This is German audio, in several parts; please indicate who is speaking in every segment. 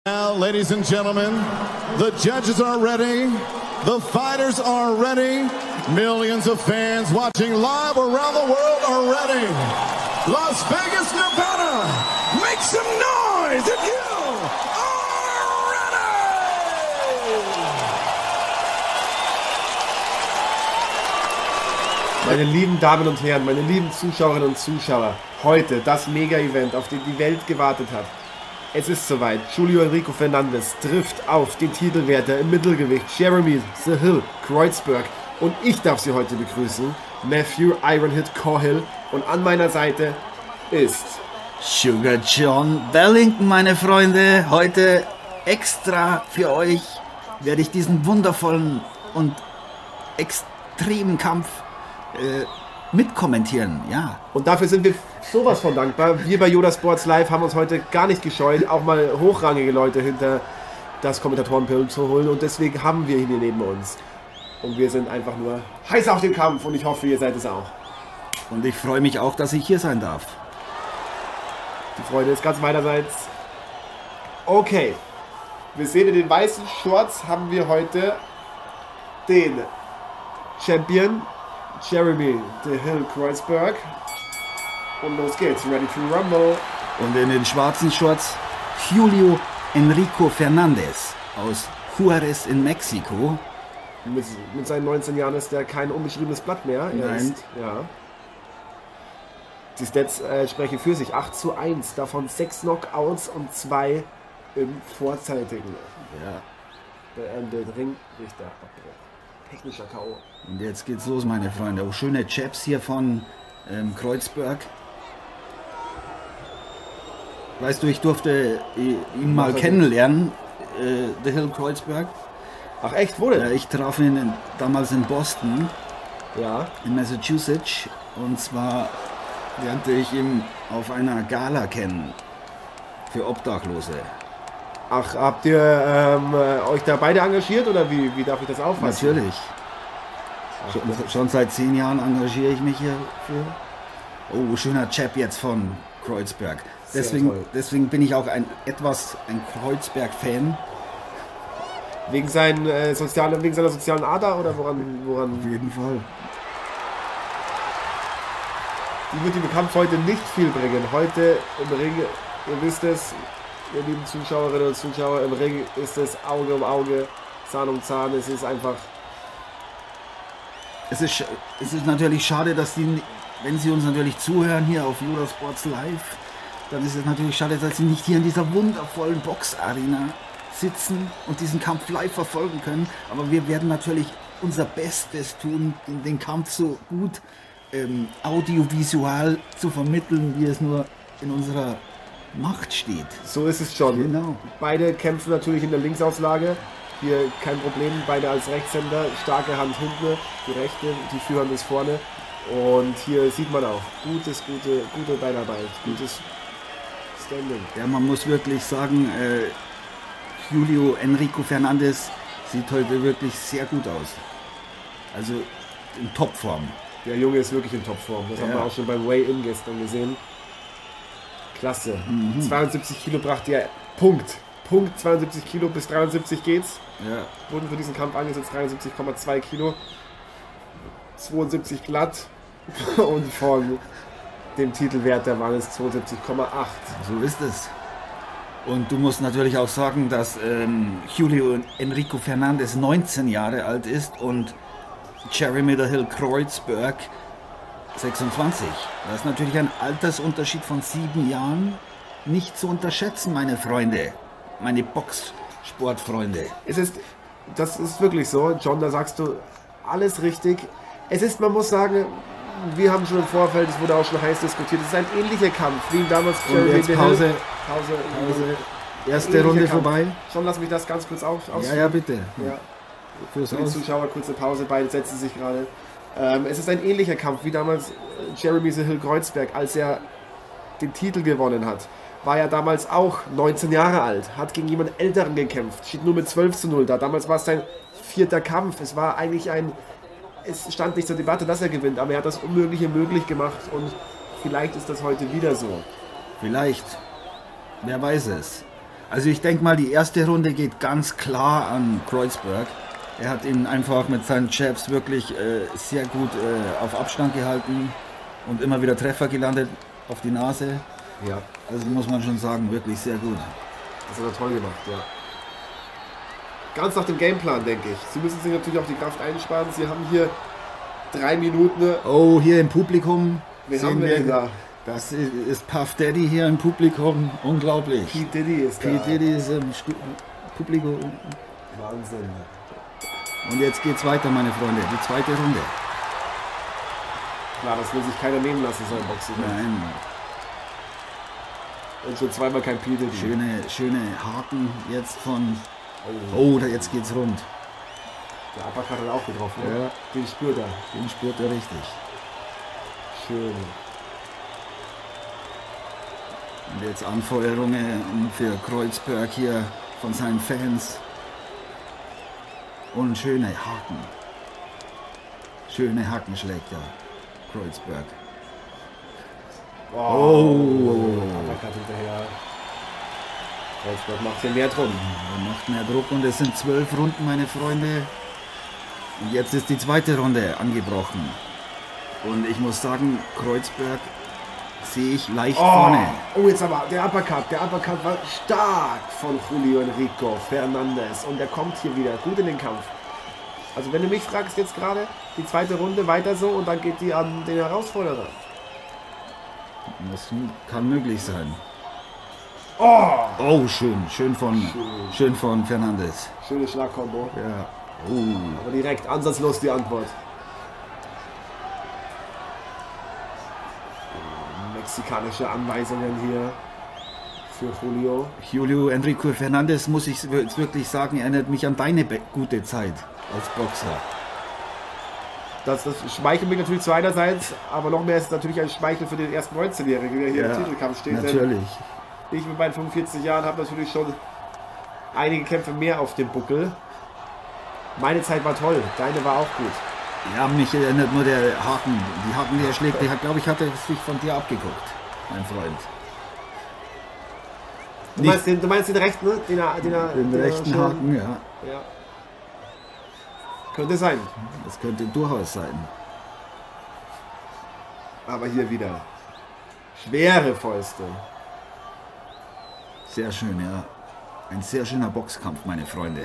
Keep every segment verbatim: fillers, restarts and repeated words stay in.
Speaker 1: Now, ladies and gentlemen, the judges are ready, the fighters are ready, millions of fans watching live around the world are ready. Las Vegas, Nevada, make some noise if you are ready!
Speaker 2: Meine lieben Damen und Herren, meine lieben Zuschauerinnen und Zuschauer, heute das Mega-Event, auf den die Welt gewartet hat. Es ist soweit. Julio Enrico Fernandez trifft auf den Titelwärter im Mittelgewicht Jeremy The Hill Kreuzberg. Und ich darf Sie heute begrüßen, Matthew Ironhit Cahill. Und an meiner Seite ist
Speaker 3: Sugar John Wellington, meine Freunde. Heute extra für euch werde ich diesen wundervollen und extremen Kampf äh, mitkommentieren. Ja.
Speaker 2: Und dafür sind wir sowas von dankbar. Wir bei Yoda Sports Live haben uns heute gar nicht gescheut, auch mal hochrangige Leute hinter das Kommentatorenpult zu holen. Und deswegen haben wir ihn hier neben uns. Und wir sind einfach nur heiß auf den Kampf und ich hoffe, ihr seid es auch.
Speaker 3: Und ich freue mich auch, dass ich hier sein darf.
Speaker 2: Die Freude ist ganz meinerseits. Okay. Wir sehen, in den weißen Shorts haben wir heute den Champion Jeremy The Hill Kreuzberg. Und los geht's. Ready to rumble.
Speaker 3: Und in den schwarzen Shorts Julio Enrico Fernandez aus Juarez in Mexiko.
Speaker 2: Mit, mit seinen neunzehn Jahren ist er kein unbeschriebenes Blatt mehr. Er
Speaker 3: Nein.
Speaker 2: Ist, ja. Die Stats äh, sprechen für sich. acht zu eins, davon sechs Knockouts und zwei im vorzeitigen.
Speaker 3: Ja.
Speaker 2: Beendet Ringrichter Abbruch. Technischer K O.
Speaker 3: Und jetzt geht's los, meine Freunde. Oh, schöne Jabs hier von ähm, Kreuzberg. Weißt du, ich durfte ihn mal kennenlernen, äh, The Hill Kreuzberg.
Speaker 2: Ach echt, wo denn?
Speaker 3: Ja, ich traf ihn in, damals in Boston,
Speaker 2: Ja.
Speaker 3: in Massachusetts. Und zwar lernte ich ihn auf einer Gala kennen für Obdachlose.
Speaker 2: Ach, habt ihr ähm, euch da beide engagiert oder wie, wie darf ich das auffassen?
Speaker 3: Natürlich. Schon, schon seit zehn Jahren engagiere ich mich hierfür. Oh, schöner Jab jetzt von Kreuzberg. Deswegen, deswegen bin ich auch ein etwas ein Kreuzberg-Fan.
Speaker 2: Wegen, seinen, äh, soziale, wegen seiner sozialen Ader oder woran? woran?
Speaker 3: Auf jeden Fall.
Speaker 2: Die wird im Kampf heute nicht viel bringen. Heute im Ring, ihr wisst es, ihr lieben Zuschauerinnen und Zuschauer, im Ring ist es Auge um Auge, Zahn um Zahn. Es ist einfach...
Speaker 3: Es ist, es ist natürlich schade, dass die, wenn sie uns natürlich zuhören hier auf Yoda Sports Live, dann ist es natürlich schade, dass sie nicht hier in dieser wundervollen Boxarena sitzen und diesen Kampf live verfolgen können. Aber wir werden natürlich unser Bestes tun, den Kampf so gut ähm, audiovisual zu vermitteln, wie es nur in unserer Macht steht.
Speaker 2: So ist es schon.
Speaker 3: Genau.
Speaker 2: Beide kämpfen natürlich in der Linksauslage. Hier kein Problem, beide als Rechtshänder, starke Hand hinten, die rechte, die Führhand ist vorne. Und hier sieht man auch, gutes, gute, gute Beinarbeit, gutes Standing.
Speaker 3: Ja, man muss wirklich sagen, äh, Julio Enrico Fernandez sieht heute wirklich sehr gut aus. Also in Topform.
Speaker 2: Der Junge ist wirklich in Topform, das
Speaker 3: Ja.
Speaker 2: haben wir auch schon beim Weigh-In gestern gesehen. Klasse.
Speaker 3: Mhm.
Speaker 2: zweiundsiebzig Kilo brachte er, Punkt. Punkt, zweiundsiebzig Kilo, bis dreiundsiebzig geht's.
Speaker 3: Ja.
Speaker 2: Wurden für diesen Kampf angesetzt, dreiundsiebzig Komma zwei Kilo. zweiundsiebzig glatt. Und von dem Titelwert, waren es zweiundsiebzig Komma acht.
Speaker 3: So ist es. Und du musst natürlich auch sagen, dass ähm, Julio Enrico Fernandez neunzehn Jahre alt ist und Jeremy The Hill Kreuzberg sechsundzwanzig. Das ist natürlich ein Altersunterschied von sieben Jahren. Nicht zu unterschätzen, meine Freunde, meine Boxsportfreunde.
Speaker 2: Es ist, das ist wirklich so, John, da sagst du alles richtig. Es ist, man muss sagen, wir haben schon im Vorfeld, es wurde auch schon heiß diskutiert, es ist ein ähnlicher Kampf, wie damals
Speaker 3: Und jetzt
Speaker 2: The Hill.
Speaker 3: Pause,
Speaker 2: Pause,
Speaker 3: Pause. Erste
Speaker 2: Ähnlicher
Speaker 3: Runde
Speaker 2: Kampf.
Speaker 3: vorbei.
Speaker 2: Schon lass mich das ganz kurz auf, aus.
Speaker 3: Ja, ja, bitte.
Speaker 2: Ja.
Speaker 3: Fürs
Speaker 2: Für die
Speaker 3: Aus.
Speaker 2: Zuschauer kurze Pause, beide setzen sich gerade. Ähm, es ist ein ähnlicher Kampf wie damals äh, Jeremy The Hill Kreuzberg, als er den Titel gewonnen hat. War ja damals auch neunzehn Jahre alt, hat gegen jemand Älteren gekämpft, steht nur mit zwölf zu null da. Damals war es sein vierter Kampf. Es war eigentlich ein, es stand nicht zur Debatte, dass er gewinnt, aber er hat das Unmögliche möglich gemacht und vielleicht ist das heute wieder so.
Speaker 3: Vielleicht. Wer weiß es. Also ich denke mal, die erste Runde geht ganz klar an Kreuzberg. Er hat ihn einfach mit seinen Jabs wirklich äh, sehr gut äh, auf Abstand gehalten und immer wieder Treffer gelandet auf die Nase.
Speaker 2: Ja.
Speaker 3: Also muss man schon sagen, wirklich sehr gut.
Speaker 2: Das hat er toll gemacht, ja. Ganz nach dem Gameplan, denke ich. Sie müssen sich natürlich auch die Kraft einsparen. Sie haben hier drei Minuten.
Speaker 3: Oh, hier im Publikum
Speaker 2: Wen
Speaker 3: sehen
Speaker 2: haben wir
Speaker 3: wir,
Speaker 2: denn da?
Speaker 3: das ist, ist Puff Daddy hier im Publikum. Unglaublich.
Speaker 2: P. Diddy ist da.
Speaker 3: P. Diddy ist im Stu Publikum.
Speaker 2: Wahnsinn.
Speaker 3: Und jetzt geht's weiter, meine Freunde. Die zweite Runde.
Speaker 2: Klar, das will sich keiner nehmen lassen, so ein Boxen.
Speaker 3: Nein,
Speaker 2: Und schon zweimal kein P. Diddy.
Speaker 3: schöne, schöne Haken jetzt von... Oh, da jetzt geht's rund.
Speaker 2: Der Uppercut hat auch getroffen.
Speaker 3: Ja.
Speaker 2: Ne? Den spürt er.
Speaker 3: Den spürt er richtig.
Speaker 2: Schön.
Speaker 3: Und jetzt Anfeuerungen für Kreuzberg hier von seinen Fans. Und schöne Haken. Schöne Haken schlägt er. Kreuzberg.
Speaker 2: Oh. Uppercut hinterher. Kreuzberg macht hier mehr Druck.
Speaker 3: Er macht mehr Druck und es sind zwölf Runden, meine Freunde. Und jetzt ist die zweite Runde angebrochen. Und ich muss sagen, Kreuzberg sehe ich leicht
Speaker 2: Oh.
Speaker 3: vorne.
Speaker 2: oh, jetzt aber der Uppercut. Der Uppercut war stark von Julio Enrico Fernandez. Und der kommt hier wieder gut in den Kampf. Also wenn du mich fragst jetzt gerade, die zweite Runde weiter so und dann geht die an den Herausforderer.
Speaker 3: Das kann möglich sein.
Speaker 2: Oh!
Speaker 3: Oh, schön. Schön von, schön von Fernandes.
Speaker 2: Schöne Schlagkombo.
Speaker 3: Ja. Oh.
Speaker 2: Aber direkt ansatzlos die Antwort. Mexikanische Anweisungen hier für Julio.
Speaker 3: Julio Enrico Fernandes, muss ich jetzt wirklich sagen, erinnert mich an deine be- gute Zeit als Boxer.
Speaker 2: Das, das schmeichelt mich natürlich zu einerseits, aber noch mehr ist es natürlich ein Schmeichel für den ersten neunzehnjährigen, der hier
Speaker 3: Ja,
Speaker 2: im Titelkampf steht. Denn
Speaker 3: natürlich.
Speaker 2: ich mit meinen fünfundvierzig Jahren habe natürlich schon einige Kämpfe mehr auf dem Buckel. Meine Zeit war toll, deine war auch gut.
Speaker 3: Ja, mich erinnert nur der Haken. Die Haken, die er schlägt, der hat, glaube ich, hat er sich von dir abgeguckt, mein Freund.
Speaker 2: Du
Speaker 3: Nicht-
Speaker 2: meinst, den, du meinst den rechten, ne? Den, er- den, er-
Speaker 3: Den
Speaker 2: den er
Speaker 3: rechten
Speaker 2: schon-
Speaker 3: Haken, ja.
Speaker 2: Ja. Könnte sein.
Speaker 3: Das könnte durchaus sein.
Speaker 2: Aber hier wieder schwere Fäuste.
Speaker 3: Sehr schön, ja. Ein sehr schöner Boxkampf, meine Freunde.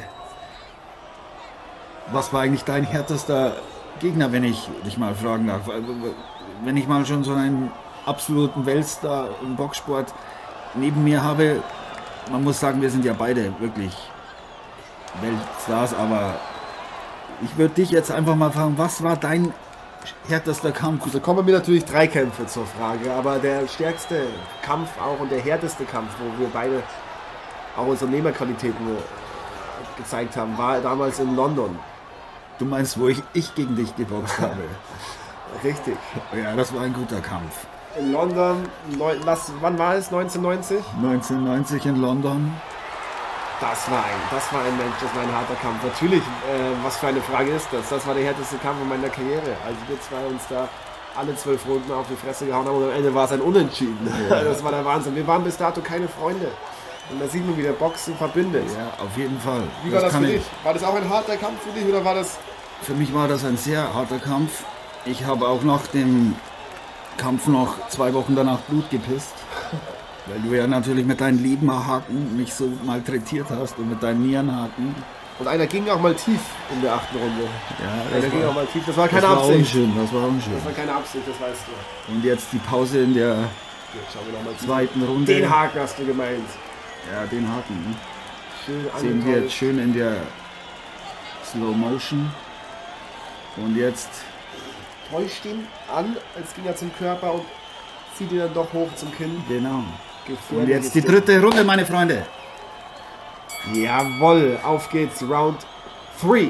Speaker 3: Was war eigentlich dein härtester Gegner, wenn ich dich mal fragen darf? Wenn ich mal schon so einen absoluten Weltstar im Boxsport neben mir habe, man muss sagen, wir sind ja beide wirklich Weltstars, aber ich würde dich jetzt einfach mal fragen, was war dein härtester Kampf?
Speaker 2: Da kommen mir natürlich drei Kämpfe zur Frage, aber der stärkste Kampf auch und der härteste Kampf, wo wir beide auch unsere Nehmerqualitäten äh, gezeigt haben, war damals in London.
Speaker 3: Du meinst, wo ich, ich gegen dich geboxt habe?
Speaker 2: Richtig.
Speaker 3: Ja, das war ein guter Kampf.
Speaker 2: In London, neun, lass, wann war es? neunzehnhundertneunzig?
Speaker 3: neunzehnhundertneunzig in London.
Speaker 2: Das war ein, das war ein Mensch, das war ein harter Kampf. Natürlich, äh, was für eine Frage ist das? Das war der härteste Kampf in meiner Karriere. Also wir zwei uns da alle zwölf Runden auf die Fresse gehauen haben und am Ende war es ein Unentschieden.
Speaker 3: Ja.
Speaker 2: Das war der Wahnsinn. Wir waren bis dato keine Freunde. Und da sieht man, wie der Boxen verbindet.
Speaker 3: Ja, auf jeden Fall.
Speaker 2: Wie war das,
Speaker 3: kann
Speaker 2: für
Speaker 3: ich-
Speaker 2: dich? War das auch ein harter Kampf für dich oder war das...
Speaker 3: Für mich war das ein sehr harter Kampf. Ich habe auch nach dem Kampf noch zwei Wochen danach Blut gepisst. Weil du ja natürlich mit deinen Leberhaken mich so malträtiert hast und mit deinen Nierenhaken.
Speaker 2: Und einer ging auch mal tief in der achten Runde.
Speaker 3: Ja,
Speaker 2: Einer
Speaker 3: das
Speaker 2: ging auch
Speaker 3: war,
Speaker 2: mal tief. Das war
Speaker 3: das
Speaker 2: keine
Speaker 3: war
Speaker 2: Absicht.
Speaker 3: unschön, das war unschön.
Speaker 2: Das war keine Absicht, das weißt du.
Speaker 3: Und jetzt die Pause in der
Speaker 2: Jetzt schauen wir nochmal zu.
Speaker 3: zweiten Runde.
Speaker 2: Den Haken hast du gemeint.
Speaker 3: Ja, den Haken. Ne?
Speaker 2: Schön
Speaker 3: Sehen wir
Speaker 2: angetäuscht.
Speaker 3: jetzt schön in der Slow Motion. Und jetzt,
Speaker 2: Täuscht ihn an, als ging er zum Körper und zieht ihn dann doch hoch zum Kinn.
Speaker 3: genau. Und
Speaker 2: Gefährliches
Speaker 3: jetzt die
Speaker 2: Ding.
Speaker 3: dritte Runde, meine Freunde.
Speaker 2: Jawohl, auf geht's, Round drei.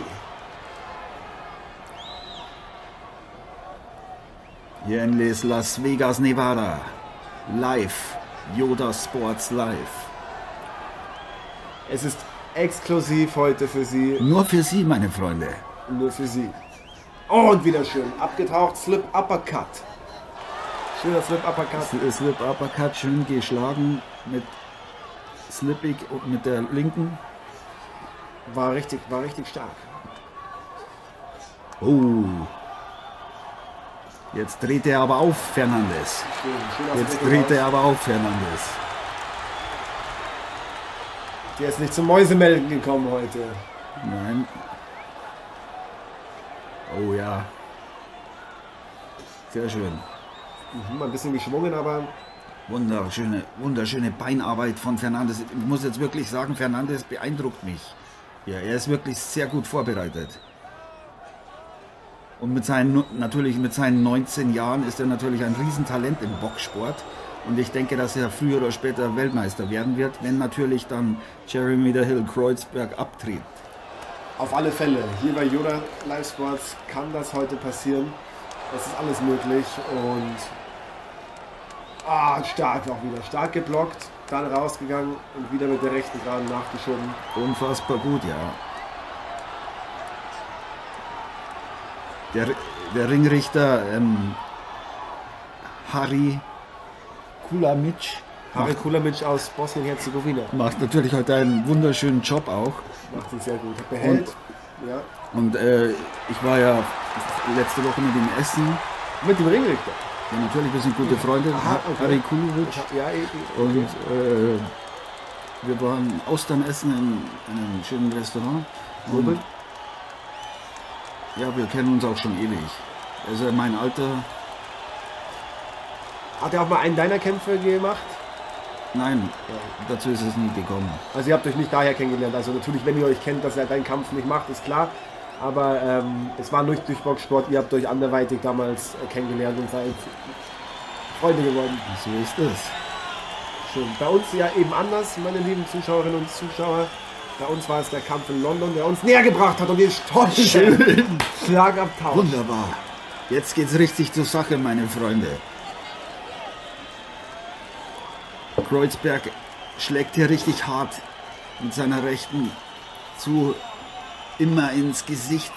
Speaker 3: Hier in Les Las Vegas, Nevada. Live. Yoda Sports Live.
Speaker 2: Es ist exklusiv heute für Sie,
Speaker 3: Nur für Sie, meine Freunde.
Speaker 2: nur für Sie. Und wieder schön, abgetaucht, Slip Uppercut. Schöner Slip Uppercut.
Speaker 3: Slip Uppercut schön geschlagen mit slippig mit der linken.
Speaker 2: War richtig, war richtig stark.
Speaker 3: Oh. Jetzt dreht er aber auf, Fernandes.
Speaker 2: Schön, schön
Speaker 3: Jetzt dreht er aber auf, Fernandes.
Speaker 2: Der ist nicht zum Mäusemelken gekommen heute.
Speaker 3: Nein. Oh ja. Sehr schön.
Speaker 2: Mhm, ein bisschen geschwungen, aber
Speaker 3: Wunderschöne, wunderschöne Beinarbeit von Fernandes. Ich muss jetzt wirklich sagen, Fernandes beeindruckt mich. Ja, er ist wirklich sehr gut vorbereitet. Und mit seinen, natürlich mit seinen neunzehn Jahren ist er natürlich ein Riesentalent im Boxsport. Und ich denke, dass er früher oder später Weltmeister werden wird, wenn natürlich dann Jeremy the Hill Kreuzberg abtritt.
Speaker 2: auf alle Fälle, hier bei Yoda Live Sports kann das heute passieren. Es ist alles möglich und ah, stark auch wieder. Stark geblockt, dann rausgegangen und wieder mit der rechten gerade nachgeschoben.
Speaker 3: Unfassbar gut, ja. Der, der Ringrichter ähm, Harry Kulamic
Speaker 2: Harry Kulamic aus Bosnien-Herzegowina.
Speaker 3: macht natürlich heute einen wunderschönen Job auch.
Speaker 2: Macht ihn sehr gut. Behält. Ja.
Speaker 3: Und äh, ich war ja letzte Woche mit ihm essen.
Speaker 2: Mit dem Ringrichter.
Speaker 3: Ja, natürlich, wir sind gute Freunde.
Speaker 2: Aha, okay.
Speaker 3: Harry Kulamic.
Speaker 2: Ja, eh, eh,
Speaker 3: Und
Speaker 2: okay.
Speaker 3: äh, wir waren Austern essen in, in einem schönen Restaurant.
Speaker 2: Wobei?
Speaker 3: Und ja, wir kennen uns auch schon ewig. Also mein Alter,
Speaker 2: Hat er auch mal einen deiner Kämpfe gemacht?
Speaker 3: nein, dazu ist es nie gekommen.
Speaker 2: Also ihr habt euch nicht daher kennengelernt. Also natürlich, wenn ihr euch kennt, dass er deinen Kampf nicht macht, ist klar. Aber ähm, es war nicht durch Boxsport. Ihr habt euch anderweitig damals äh, kennengelernt und seid Freunde geworden.
Speaker 3: So ist es.
Speaker 2: Schön. Bei uns ja eben anders, meine lieben Zuschauerinnen und Zuschauer. Bei uns war es der Kampf in London, der uns näher gebracht hat und wir stolz
Speaker 3: Schön.
Speaker 2: Schlagabtausch.
Speaker 3: Wunderbar. Jetzt geht's richtig zur Sache, meine Freunde. Kreuzberg schlägt hier richtig hart mit seiner rechten zu, immer ins Gesicht.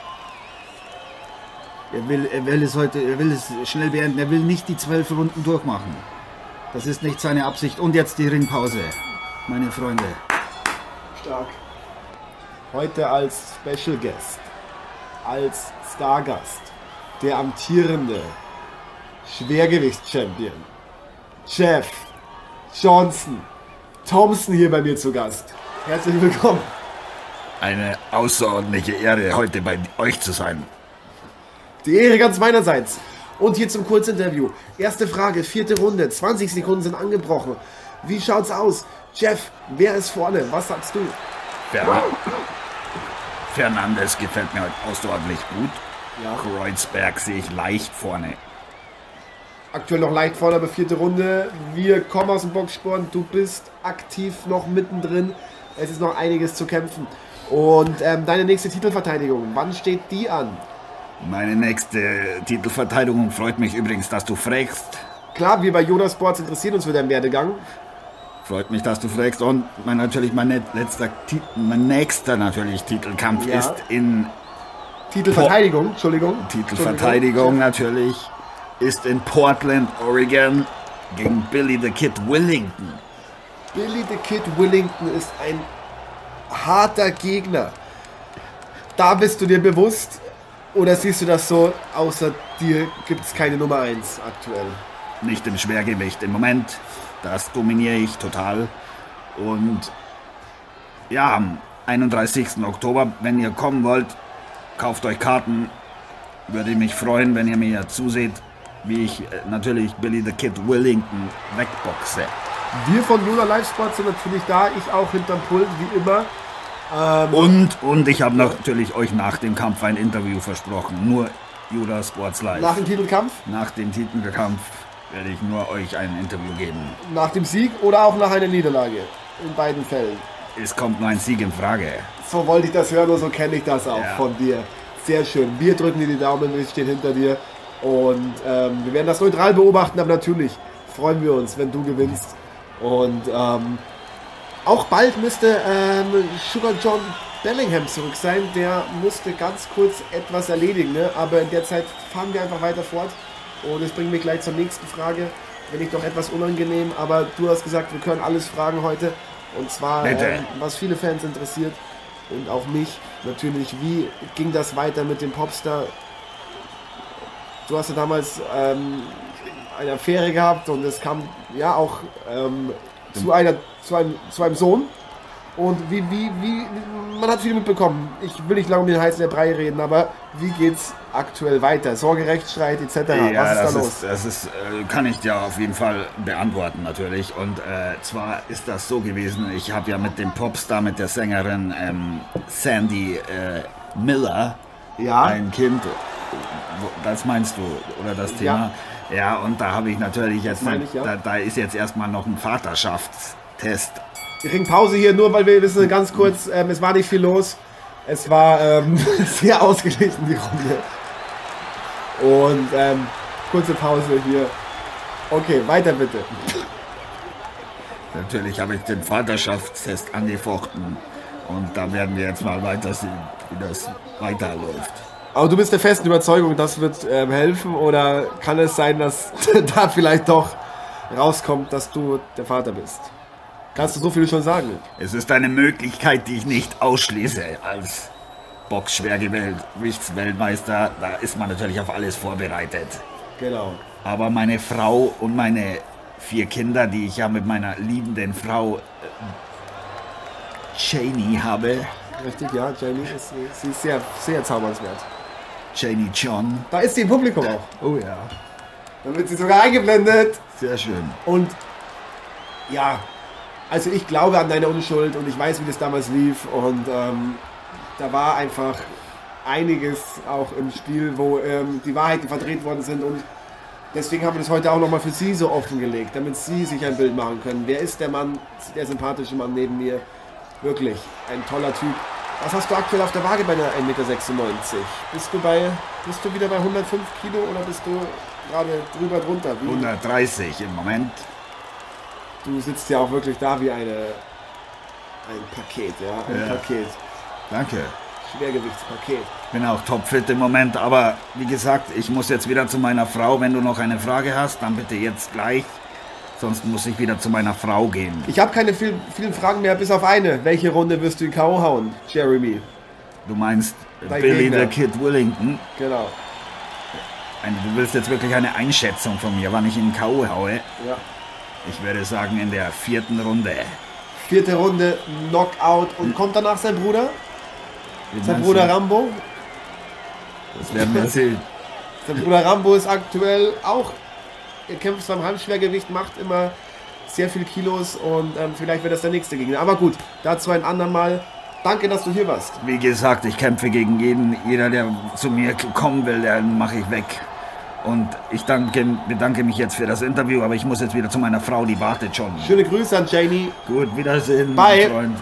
Speaker 3: Er will, er will es heute, er will es schnell beenden. Er will nicht die zwölf Runden durchmachen. Das ist nicht seine Absicht. Und jetzt die Ringpause, meine Freunde.
Speaker 2: Stark. Heute als Special Guest, als Stargast, der amtierende Schwergewichts-Champion, Jeff Johnson Thompson hier bei mir zu Gast. Herzlich willkommen.
Speaker 4: Eine außerordentliche Ehre, heute bei euch zu sein.
Speaker 2: Die Ehre ganz meinerseits. Und hier zum Kurzinterview. Erste Frage, vierte Runde, zwanzig Sekunden sind angebrochen. Wie schaut's aus? Jeff, wer ist vorne? Was sagst du?
Speaker 4: Fer Fernandes gefällt mir heute außerordentlich gut.
Speaker 2: Ja.
Speaker 4: Kreuzberg sehe ich leicht vorne.
Speaker 2: Aktuell noch leicht vorne, aber vierte Runde. Wir kommen aus dem Boxsport. Du bist aktiv noch mittendrin. Es ist noch einiges zu kämpfen. Und ähm, deine nächste Titelverteidigung, wann steht die an?
Speaker 4: Meine nächste Titelverteidigung freut mich übrigens, dass du fragst.
Speaker 2: Klar, wir bei Yoda Sports interessieren uns für deinen Werdegang.
Speaker 4: Freut mich, dass du fragst. Und mein, natürlich mein, letzter, Ti- mein nächster natürlich Titelkampf
Speaker 2: Ja.
Speaker 4: ist in
Speaker 2: Titelverteidigung, Entschuldigung.
Speaker 4: Titelverteidigung natürlich ist in Portland, Oregon gegen Billy the Kid Willington.
Speaker 2: Billy the Kid Willington ist ein harter Gegner. Da bist du dir bewusst, oder siehst du das so, außer dir gibt es keine Nummer eins aktuell?
Speaker 4: Nicht im Schwergewicht im Moment. Das dominiere ich total. Und ja, am einunddreißigsten Oktober, wenn ihr kommen wollt, kauft euch Karten. Würde mich freuen, wenn ihr mir zuseht, wie ich äh, natürlich Billy the Kid Willington wegboxe.
Speaker 2: Wir von Yoda Live Sports sind natürlich da, ich auch hinterm Pult, wie immer. Ähm,
Speaker 4: Und, und ich habe natürlich euch nach dem Kampf ein Interview versprochen. Nur Yoda Sports Live.
Speaker 2: nach dem Titelkampf,
Speaker 4: Nach dem Titelkampf werde ich nur euch ein Interview geben.
Speaker 2: nach dem Sieg oder auch nach einer Niederlage. In beiden Fällen.
Speaker 4: Es kommt nur ein Sieg in Frage.
Speaker 2: So wollte ich das hören und so kenne ich das auch
Speaker 4: Ja.
Speaker 2: von dir. Sehr schön. Wir drücken dir die Daumen, wir stehen hinter dir. Und ähm, wir werden das neutral beobachten, aber natürlich freuen wir uns, wenn du gewinnst. Und ähm, auch bald müsste ähm, Sugar John Bellingham zurück sein. Der musste ganz kurz etwas erledigen, ne? Aber in der Zeit fahren wir einfach weiter fort. Und das bringt mich gleich zur nächsten Frage. Wenn ich doch etwas unangenehm, aber du hast gesagt, wir können alles fragen heute. Und zwar,
Speaker 4: Bitte.
Speaker 2: ähm, was viele Fans interessiert und auch mich natürlich, wie ging das weiter mit dem Popstar? Du hast ja damals ähm, eine Affäre gehabt und es kam ja auch ähm, zu, einer, zu, einem, zu einem Sohn. Und wie, wie, wie, man hat viel mitbekommen. Ich will nicht lange um den heißen Brei reden, aber wie geht's aktuell weiter? Sorgerechtsstreit et cetera.
Speaker 4: Ja,
Speaker 2: Was ist da
Speaker 4: das
Speaker 2: los?
Speaker 4: ist, das ist, äh, kann ich dir auf jeden Fall beantworten natürlich. Und äh, zwar ist das so gewesen, ich habe ja mit dem Popstar, mit der Sängerin ähm, Sandy äh, Miller
Speaker 2: Ja.
Speaker 4: ein Kind. Wo- Das meinst du, oder das Thema? Ja, und da habe ich natürlich jetzt,
Speaker 2: meine ich, ja.
Speaker 4: da, da ist jetzt erstmal noch ein Vaterschaftstest.
Speaker 2: Wir kriegen Pause hier, nur weil wir wissen, ganz kurz, ähm, es war nicht viel los. Es war ähm, sehr ausgeglichen, die Runde. Und ähm, kurze Pause hier. Okay, weiter bitte.
Speaker 4: Natürlich habe ich den Vaterschaftstest angefochten. Und da werden wir jetzt mal weiter sehen, wie das weiterläuft.
Speaker 2: Aber du bist der festen Überzeugung, das wird ähm, helfen, oder kann es sein, dass da vielleicht doch rauskommt, dass du der Vater bist? Kannst du so viel schon sagen?
Speaker 4: Es ist eine Möglichkeit, die ich nicht ausschließe als Boxschwergewichtsweltmeister. Da ist man natürlich auf alles vorbereitet.
Speaker 2: Genau.
Speaker 4: Aber meine Frau und meine vier Kinder, die ich ja mit meiner liebenden Frau äh, Janie habe,
Speaker 2: Richtig, ja, Jamie ist, sie ist sehr, sehr zaubernswert.
Speaker 4: Janie John.
Speaker 2: Da ist sie im Publikum auch.
Speaker 4: Oh ja,
Speaker 2: Da wird sie sogar eingeblendet.
Speaker 4: sehr schön.
Speaker 2: Und ja, also ich glaube an deine Unschuld und ich weiß, wie das damals lief. Und ähm, da war einfach einiges auch im Spiel, wo ähm, die Wahrheiten verdreht worden sind. Und deswegen haben wir das heute auch nochmal für Sie so offengelegt, damit Sie sich ein Bild machen können. Wer ist der Mann, der sympathische Mann neben mir? Wirklich ein toller Typ. Was hast du aktuell auf der Waage bei einer ein Meter sechsundneunzig? Bist du bei, bist du wieder bei hundertfünf Kilo oder bist du gerade drüber drunter? Wie?
Speaker 4: hundertdreißig im Moment.
Speaker 2: Du sitzt ja auch wirklich da wie eine, ein Paket, ja, ein
Speaker 4: Ja.
Speaker 2: Paket,
Speaker 4: Danke.
Speaker 2: Schwergewichtspaket.
Speaker 4: Ich bin auch topfit im Moment, aber wie gesagt, ich muss jetzt wieder zu meiner Frau. Wenn du noch eine Frage hast, dann bitte jetzt gleich. Sonst muss ich wieder zu meiner Frau gehen.
Speaker 2: Ich habe keine viel, vielen Fragen mehr, bis auf eine. Welche Runde wirst du in K O hauen, Jeremy?
Speaker 4: Du meinst
Speaker 2: Dein
Speaker 4: Billy
Speaker 2: Gegner.
Speaker 4: the Kid Willington?
Speaker 2: Genau,
Speaker 4: Ein- Du willst jetzt wirklich eine Einschätzung von mir, wann ich ihn K O haue?
Speaker 2: ja.
Speaker 4: Ich würde sagen in der vierten Runde.
Speaker 2: Vierte Runde, Knockout und kommt danach sein Bruder?
Speaker 4: Wie
Speaker 2: Sein
Speaker 4: meinst
Speaker 2: Bruder
Speaker 4: du?
Speaker 2: Rambo?
Speaker 4: Das werden wir sehen.
Speaker 2: Sein Bruder Rambo ist aktuell auch, er kämpft beim Halbschwergewicht, macht immer sehr viel Kilos und ähm, vielleicht wird das der nächste Gegner. Aber gut, dazu ein andermal. Danke, dass du hier warst.
Speaker 4: Wie gesagt, ich kämpfe gegen jeden. Jeder, der zu mir kommen will, den mache ich weg. Und ich danke, bedanke mich jetzt für das Interview, aber ich muss jetzt wieder zu meiner Frau, die wartet schon.
Speaker 2: Schöne Grüße an Janie.
Speaker 4: Gut, Wiedersehen,
Speaker 2: Bye.
Speaker 4: mein Freund.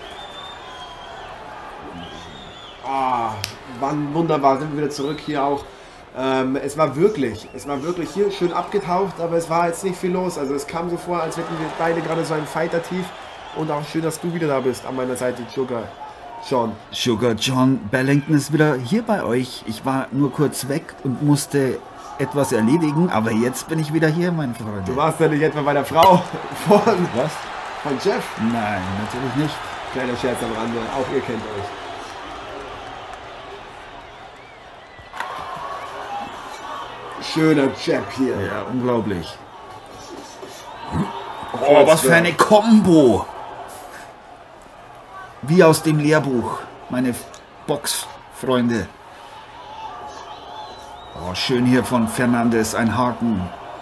Speaker 2: Ah, wann wunderbar, sind wir wieder zurück hier auch. Ähm, es war wirklich, es war wirklich hier schön abgetaucht, aber es war jetzt nicht viel los. Also es kam so vor, als hätten wir beide gerade so ein Fighter-Tief. Und auch schön, dass du wieder da bist an meiner Seite, Sugar John.
Speaker 3: Sugar John Bellington ist wieder hier bei euch. Ich war nur kurz weg und musste etwas erledigen, aber jetzt bin ich wieder hier, meine Freunde.
Speaker 2: Du warst ja nicht etwa bei der Frau von,
Speaker 3: Was?
Speaker 2: von Jeff.
Speaker 3: Nein, natürlich nicht.
Speaker 2: Kleiner Scherz am Rande, auch ihr kennt euch. Schöner Jab hier.
Speaker 4: Ja, unglaublich. Oh, was für eine Kombo.
Speaker 3: Wie aus dem Lehrbuch, meine Boxfreunde.
Speaker 4: Oh, schön hier von Fernandes, ein Haken.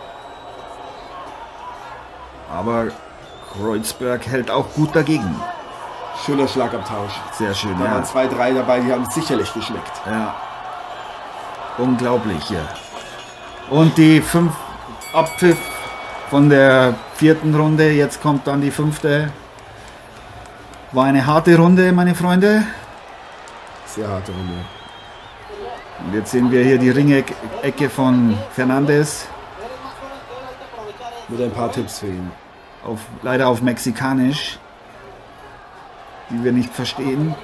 Speaker 4: Aber Kreuzberg hält auch gut dagegen.
Speaker 2: Schöner Schlagabtausch.
Speaker 4: Sehr schön,
Speaker 2: Da
Speaker 4: ja.
Speaker 2: waren zwei, drei dabei, die haben sicherlich geschmeckt.
Speaker 4: Ja. Unglaublich hier. Und die fünf Abpfiff von der vierten Runde. Jetzt kommt dann die fünfte. War eine harte Runde, meine Freunde.
Speaker 2: Sehr harte Runde.
Speaker 4: Und jetzt sehen wir hier die Ringecke von Fernandes.
Speaker 2: Mit ein paar Tipps für ihn.
Speaker 4: Auf, leider auf Mexikanisch. Die wir nicht verstehen.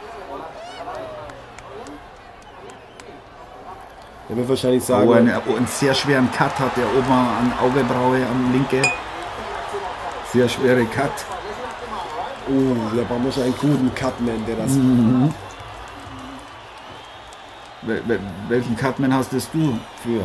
Speaker 2: Er wird wahrscheinlich sagen,
Speaker 4: Oh, einen, oh, einen sehr schweren Cut hat der oben an Augenbraue, an linke. Sehr schwere Cut.
Speaker 2: Oh, da brauchen wir schon einen guten Cutman, der das...
Speaker 3: Mhm. Wel wel welchen Cutman hast das du für?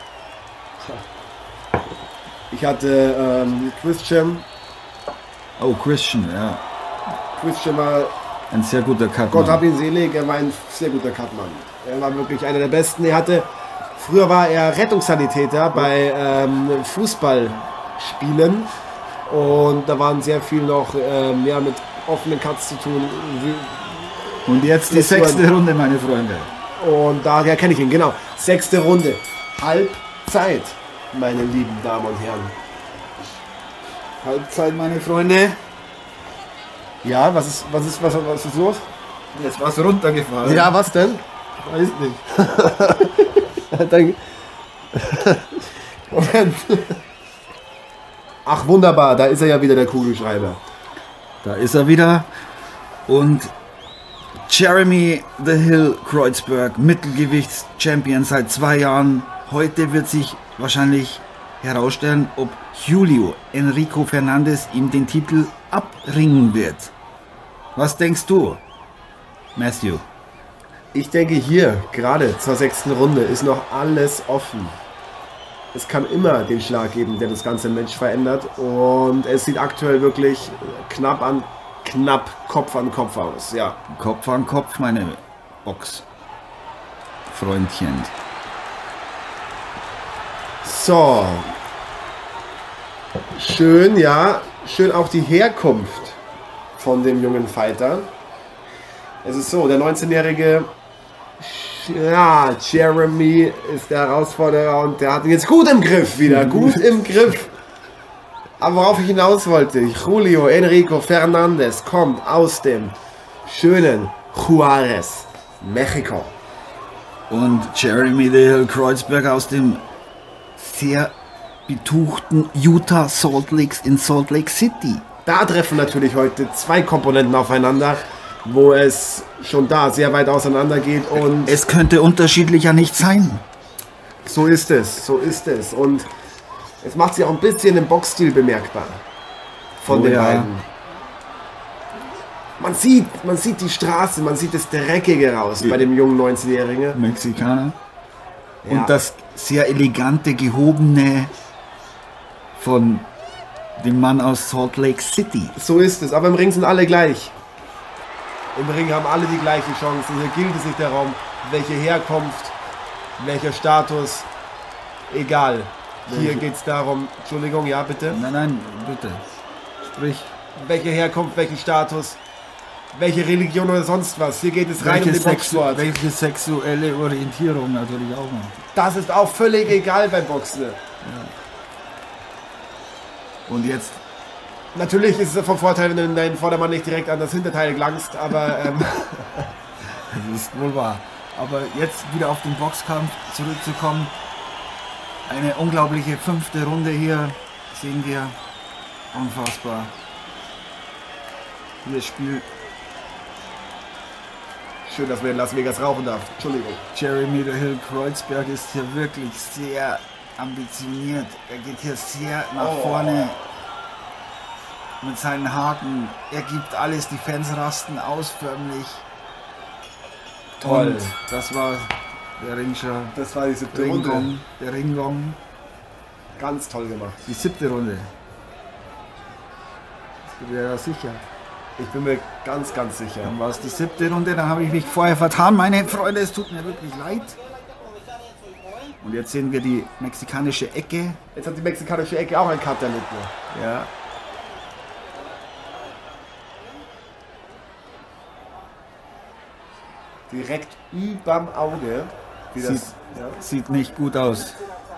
Speaker 2: Ich hatte ähm, Christian.
Speaker 3: Oh, Christian, ja.
Speaker 2: Christian war,
Speaker 3: Ein sehr guter Cutman.
Speaker 2: Gott hab ihn selig, er war ein sehr guter Cutman. Er war wirklich einer der Besten. Er hatte, früher war er Rettungssanitäter bei ähm, Fußballspielen. Und da waren sehr viel noch ähm, ja, mit offenen Cuts zu tun.
Speaker 3: Und jetzt die sechste Runde, meine Freunde.
Speaker 2: Und daher kenne ich ihn, genau. Sechste Runde. Halbzeit, meine lieben Damen und Herren.
Speaker 3: Halbzeit, meine Freunde.
Speaker 2: Ja, was ist, was ist, was, was ist los?
Speaker 3: Jetzt war's runtergefallen.
Speaker 2: Ja, was denn?
Speaker 3: weiß nicht.
Speaker 2: Dann, Moment. Ach, wunderbar, da ist er ja wieder, der Kugelschreiber.
Speaker 3: Da ist er wieder. Und Jeremy The Hill Kreuzberg, Mittelgewichts-Champion seit zwei Jahren. Heute wird sich wahrscheinlich herausstellen, ob Julio Enrico Fernandes ihm den Titel abringen wird. Was denkst du, Matthew?
Speaker 2: Ich denke hier, gerade zur sechsten Runde, ist noch alles offen. Es kann immer den Schlag geben, der das ganze Match verändert. Und es sieht aktuell wirklich knapp an, knapp Kopf an Kopf aus. Ja.
Speaker 3: Kopf an Kopf, meine Box-Freundchen.
Speaker 2: So. Schön, ja. Schön auch die Herkunft von dem jungen Fighter. Es ist so, der neunzehnjährige ja, Jeremy ist der Herausforderer und der hat ihn jetzt gut im Griff wieder. Gut im Griff. Aber worauf ich hinaus wollte, Julio Enrico Fernandes kommt aus dem schönen Juarez, Mexiko.
Speaker 3: Und Jeremy The Hill Kreuzberg aus dem sehr betuchten Utah Salt Lakes in Salt Lake City.
Speaker 2: Da treffen natürlich heute zwei Komponenten aufeinander, wo es schon da sehr weit auseinander geht und
Speaker 3: Es könnte unterschiedlicher nicht sein.
Speaker 2: so ist es, so ist es und es macht sich auch ein bisschen im Boxstil bemerkbar von
Speaker 3: Oh
Speaker 2: den
Speaker 3: ja.
Speaker 2: beiden. Man sieht, man sieht die Straße, man sieht das Dreckige raus bei dem jungen neunzehnjährigen.
Speaker 3: Mexikaner.
Speaker 2: Ja.
Speaker 3: Und das sehr elegante, gehobene von dem Mann aus Salt Lake City.
Speaker 2: So ist es, aber im Ring sind alle gleich. Im Ring haben alle die gleiche Chance. Hier gilt es nicht darum, welche Herkunft, welcher Status, egal. Hier geht es darum, Entschuldigung, ja bitte,
Speaker 3: Nein, nein, bitte. Sprich.
Speaker 2: welche Herkunft, welchen Status, welche Religion oder sonst was. Hier geht es rein um
Speaker 3: Welche,
Speaker 2: den
Speaker 3: Sexu
Speaker 2: Boxsport.
Speaker 3: welche sexuelle Orientierung natürlich auch noch.
Speaker 2: Das ist auch völlig egal beim Boxen.
Speaker 3: Und jetzt
Speaker 2: Natürlich ist es vom Vorteil, wenn du deinen Vordermann nicht direkt an das Hinterteil gelangst, aber ähm,
Speaker 3: Das ist wohl wahr. Aber jetzt wieder auf den Boxkampf zurückzukommen. Eine unglaubliche fünfte Runde hier sehen wir. Unfassbar. Hier spielt
Speaker 2: schön, dass man in Las Vegas rauchen darf. Entschuldigung.
Speaker 3: Jeremy The Hill Kreuzberg ist hier wirklich sehr ambitioniert. Er geht hier sehr nach
Speaker 2: Oh.
Speaker 3: vorne mit seinen Haken. Er gibt alles, die Fans rasten aus förmlich.
Speaker 2: Toll.
Speaker 3: Und das war der Ringscher.
Speaker 2: Das war die siebte Runde.
Speaker 3: Ringgong, der Ringgong.
Speaker 2: Ganz toll gemacht.
Speaker 3: Die siebte Runde. Das wäre ja sicher.
Speaker 2: Ich bin mir ganz, ganz sicher.
Speaker 3: Dann war es die siebte Runde, dann habe ich mich vorher vertan. Meine Freunde, es tut mir wirklich leid. Und jetzt sehen wir die mexikanische Ecke.
Speaker 2: Jetzt hat die mexikanische Ecke auch einen Cut erlitten.
Speaker 3: Ja.
Speaker 2: Direkt überm Auge. Wie das,
Speaker 3: Sieht,
Speaker 2: ja.
Speaker 3: sieht nicht gut aus.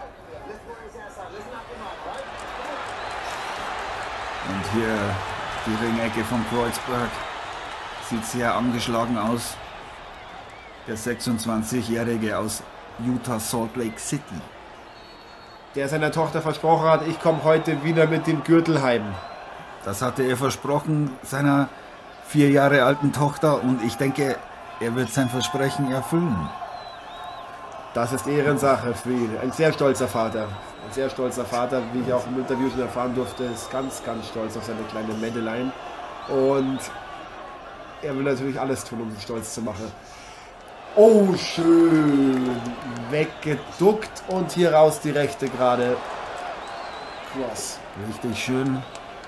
Speaker 3: Und hier die Ringecke von Kreuzberg. Sieht sehr angeschlagen aus. Der sechsundzwanzigjährige aus Utah Salt Lake City.
Speaker 2: Der seiner Tochter versprochen hat, ich komme heute wieder mit dem Gürtel heim.
Speaker 3: Das hatte er versprochen seiner vier Jahre alten Tochter und ich denke, er wird sein Versprechen erfüllen.
Speaker 2: Das ist Ehrensache für ihn. Ein sehr stolzer Vater. Ein sehr stolzer Vater, wie ich auch im Interview schon erfahren durfte, ist ganz, ganz stolz auf seine kleine Madeline. Und er will natürlich alles tun, um sich stolz zu machen. Oh, schön. Weggeduckt und hier raus die rechte gerade. Cross.
Speaker 3: Richtig schön.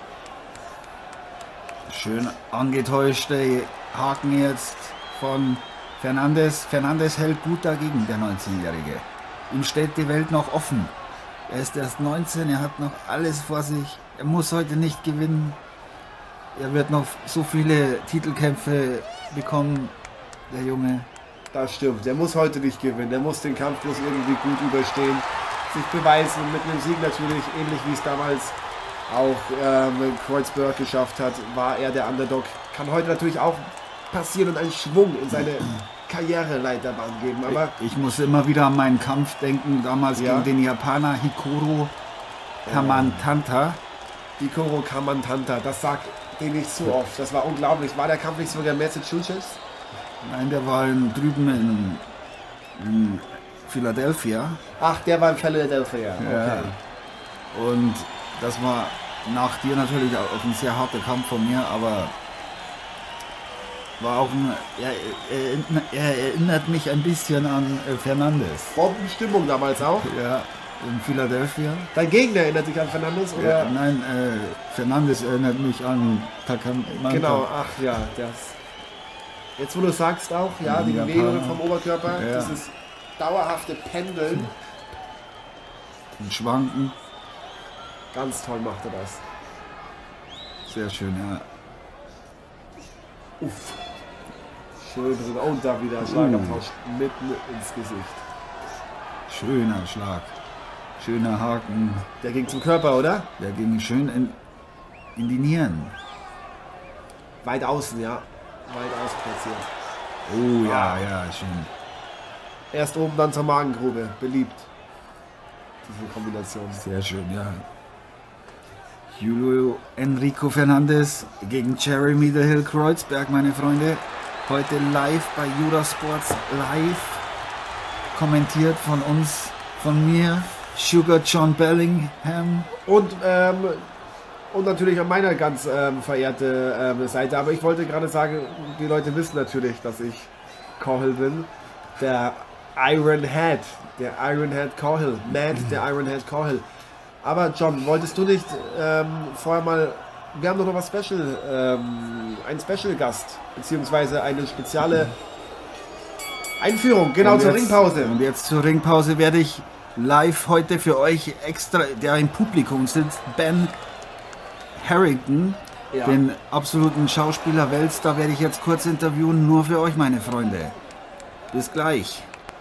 Speaker 3: Schön angetäuschte Haken jetzt von Fernandes. Fernandes hält gut dagegen, der neunzehnjährige. Ihm steht die Welt noch offen. Er ist erst neunzehn, er hat noch alles vor sich. Er muss heute nicht gewinnen. Er wird noch so viele Titelkämpfe bekommen, der Junge.
Speaker 2: Das stimmt, der muss heute nicht gewinnen. Der muss den Kampf bloß irgendwie gut überstehen. Sich beweisen und mit einem Sieg natürlich, ähnlich wie es damals auch ähm, Kreuzberg geschafft hat, war er der Underdog. Kann heute natürlich auch passieren und einen Schwung in seine Karriereleiterbahn geben. Aber
Speaker 3: ich, ich muss immer wieder an meinen Kampf denken, damals
Speaker 2: ja.
Speaker 3: gegen den Japaner Hikaru Kamantanta.
Speaker 2: Hikaru Kamantanta, das sagt den nicht so oft. Das war unglaublich. War der Kampf nicht sogar in Massachusetts?
Speaker 3: Nein, der war in, drüben in, in Philadelphia.
Speaker 2: Ach, der war in Philadelphia. Okay.
Speaker 3: Ja. Und das war nach dir natürlich auch ein sehr harter Kampf von mir, aber war auch ein, er, er, er erinnert mich ein bisschen an Fernandes.
Speaker 2: Bombenstimmung damals auch?
Speaker 3: Ja, in Philadelphia.
Speaker 2: Dein Gegner erinnert dich an Fernandes? Oder?
Speaker 3: Ja, nein, äh, Fernandes erinnert mich an Takamanta.
Speaker 2: Genau, ach ja, das. Jetzt wo du sagst auch, ja, die Bewegung vom Oberkörper,
Speaker 3: ja.
Speaker 2: dieses dauerhafte Pendeln.
Speaker 3: Und Schwanken.
Speaker 2: Ganz toll macht er das.
Speaker 3: Sehr schön, ja.
Speaker 2: Uff. Schön drin. Und da wieder Schlagabtausch uh. mitten ins Gesicht.
Speaker 3: Schöner Schlag. Schöner Haken.
Speaker 2: Der ging zum Körper, oder?
Speaker 3: Der ging schön in, in die Nieren.
Speaker 2: Weit außen, ja. Weit außen platziert.
Speaker 3: Oh ja, ah. ja, schön.
Speaker 2: Erst oben, dann zur Magengrube. Beliebt. Diese Kombination.
Speaker 3: Sehr schön, ja. Julio Enrico Fernandes gegen Jeremy The Hill Kreuzberg, meine Freunde. Heute live bei Eurosports Live. Kommentiert von uns, von mir, Sugar John Bellingham.
Speaker 2: Und, ähm, und natürlich an meiner ganz ähm, verehrte ähm, Seite. Aber ich wollte gerade sagen, die Leute wissen natürlich, dass ich Cahill bin. Der Iron Head. Der Iron Head Cahill. Matt, der Iron Head Cahill. Aber John, wolltest du nicht ähm, vorher mal, wir haben doch noch was Special, ähm, einen Special-Gast, beziehungsweise eine spezielle Einführung, genau
Speaker 3: und
Speaker 2: zur
Speaker 3: jetzt,
Speaker 2: Ringpause.
Speaker 3: Und jetzt zur Ringpause werde ich live heute für euch extra, der im Publikum sitzt, Ben Harrington,
Speaker 2: Ja.
Speaker 3: den absoluten Schauspieler Weltstar, werde ich jetzt kurz interviewen, nur für euch, meine Freunde. Bis gleich.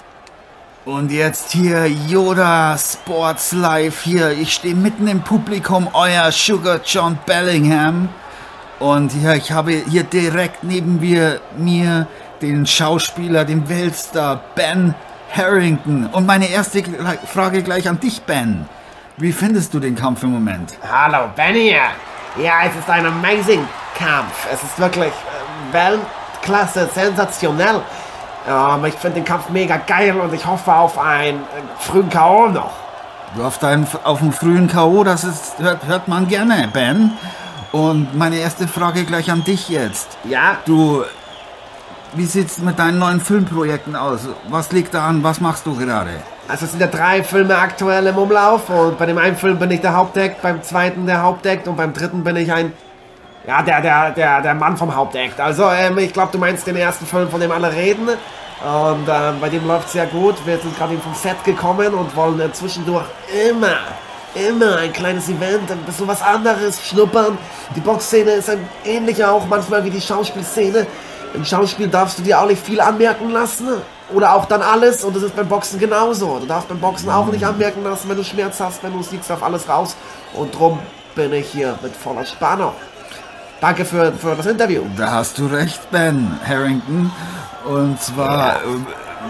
Speaker 3: Und jetzt hier Yoda Sports Live hier. Ich stehe mitten im Publikum, euer Sugar John Bellingham. Und ja, ich habe hier direkt neben mir, mir den Schauspieler, den Weltstar Ben Harrington. Und meine erste Frage gleich an dich, Ben. Wie findest du den Kampf im Moment?
Speaker 5: Hallo, Ben hier. Ja, es ist ein amazing Kampf. Es ist wirklich äh, Weltklasse, sensationell. Ähm, ich finde den Kampf mega geil und ich hoffe auf einen äh, frühen K O noch.
Speaker 3: Du auf, deinen, auf einen frühen K O, das ist, hört, hört man gerne, Ben. Und meine erste Frage gleich an dich jetzt.
Speaker 5: Ja?
Speaker 3: Du, wie sieht's mit deinen neuen Filmprojekten aus? Was liegt da an? Was machst du gerade?
Speaker 5: Also es sind ja drei Filme aktuell im Umlauf und bei dem einen Film bin ich der Hauptact, beim zweiten der Hauptact und beim dritten bin ich ein, ja, der, der, der, der Mann vom Hauptact. Also ähm, ich glaube, du meinst den ersten Film, von dem alle reden und ähm, bei dem läuft es sehr gut. Wir sind gerade vom Set gekommen und wollen äh, zwischendurch immer, immer ein kleines Event, ein bisschen was anderes schnuppern. Die Boxszene ist ein ähnlicher auch manchmal wie die Schauspielszene. Im Schauspiel darfst du dir auch nicht viel anmerken lassen. Oder auch dann alles. Und das ist beim Boxen genauso. Du darfst beim Boxen auch nicht anmerken lassen, wenn du Schmerz hast, wenn du siegst, auf alles raus. Und drum bin ich hier mit voller Spannung. Danke für, für das Interview.
Speaker 3: Da hast du recht, Ben Harrington. Und zwar, ja. äh,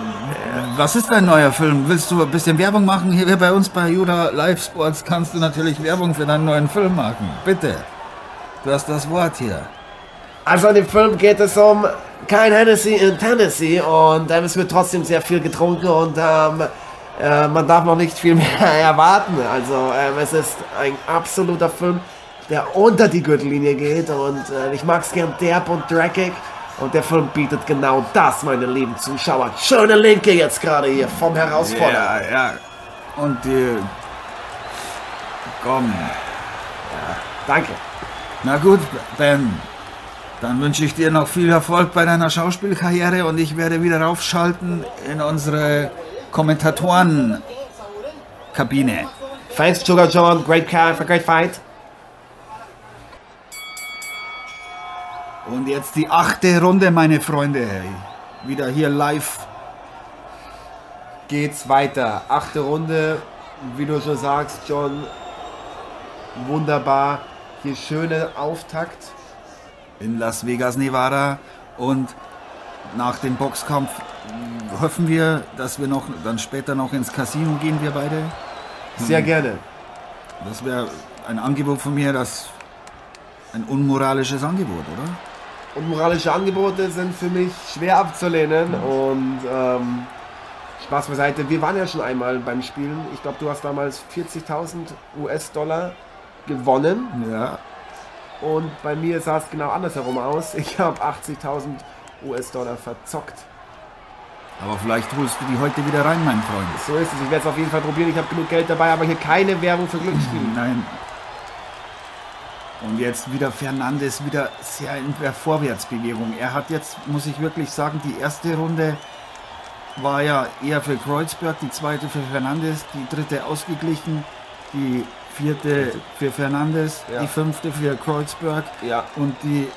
Speaker 3: was ist dein neuer Film? Willst du ein bisschen Werbung machen? Hier bei uns bei Yoda Live Sports kannst du natürlich Werbung für deinen neuen Film machen. Bitte. Du hast das Wort hier.
Speaker 5: Also in dem Film geht es um kein Hennessy in Tennessee und ähm, es wird trotzdem sehr viel getrunken und ähm, äh, man darf noch nicht viel mehr erwarten. Also ähm, es ist ein absoluter Film. der unter die Gürtellinie geht. Und äh, ich mag es gern derb und dreckig. Und der Film bietet genau das, meine lieben Zuschauer. Schöne Linke jetzt gerade hier vom Herausforderer.
Speaker 4: Ja, ja. Und die... Komm.
Speaker 5: Danke.
Speaker 4: Na gut, Ben. Dann wünsche ich dir noch viel Erfolg bei deiner Schauspielkarriere und ich werde wieder raufschalten in unsere Kommentatorenkabine.
Speaker 5: Thanks, Sugar John. Great character, great fight.
Speaker 4: Und jetzt die achte Runde, meine Freunde. Wieder hier live.
Speaker 5: Geht's weiter. Achte Runde. Wie du schon sagst, John. Wunderbar. Hier schöne Auftakt.
Speaker 4: In Las Vegas, Nevada. Und nach dem Boxkampf hoffen wir, dass wir noch dann später noch ins Casino gehen, wir beide.
Speaker 5: Sehr gerne.
Speaker 4: Das wäre ein Angebot von mir, das ein unmoralisches Angebot, oder?
Speaker 5: Und moralische Angebote sind für mich schwer abzulehnen. Und ähm, Spaß beiseite. Wir waren ja schon einmal beim Spielen. Ich glaube, du hast damals vierzigtausend U S-Dollar gewonnen.
Speaker 4: Ja.
Speaker 5: Und bei mir sah es genau andersherum aus. Ich habe achtzigtausend U S-Dollar verzockt.
Speaker 4: Aber vielleicht holst du die heute wieder rein, mein Freund.
Speaker 5: So ist es. Ich werde es auf jeden Fall probieren. Ich habe genug Geld dabei, aber hier keine Werbung für Glücksspiele.
Speaker 4: Nein. Und jetzt wieder Fernandes, wieder sehr in der Vorwärtsbewegung. Er hat jetzt, muss ich wirklich sagen, die erste Runde war ja eher für Kreuzberg, die zweite für Fernandes, die dritte ausgeglichen, die vierte für Fernandes,
Speaker 5: Ja.
Speaker 4: die fünfte für Kreuzberg
Speaker 5: Ja.
Speaker 4: und die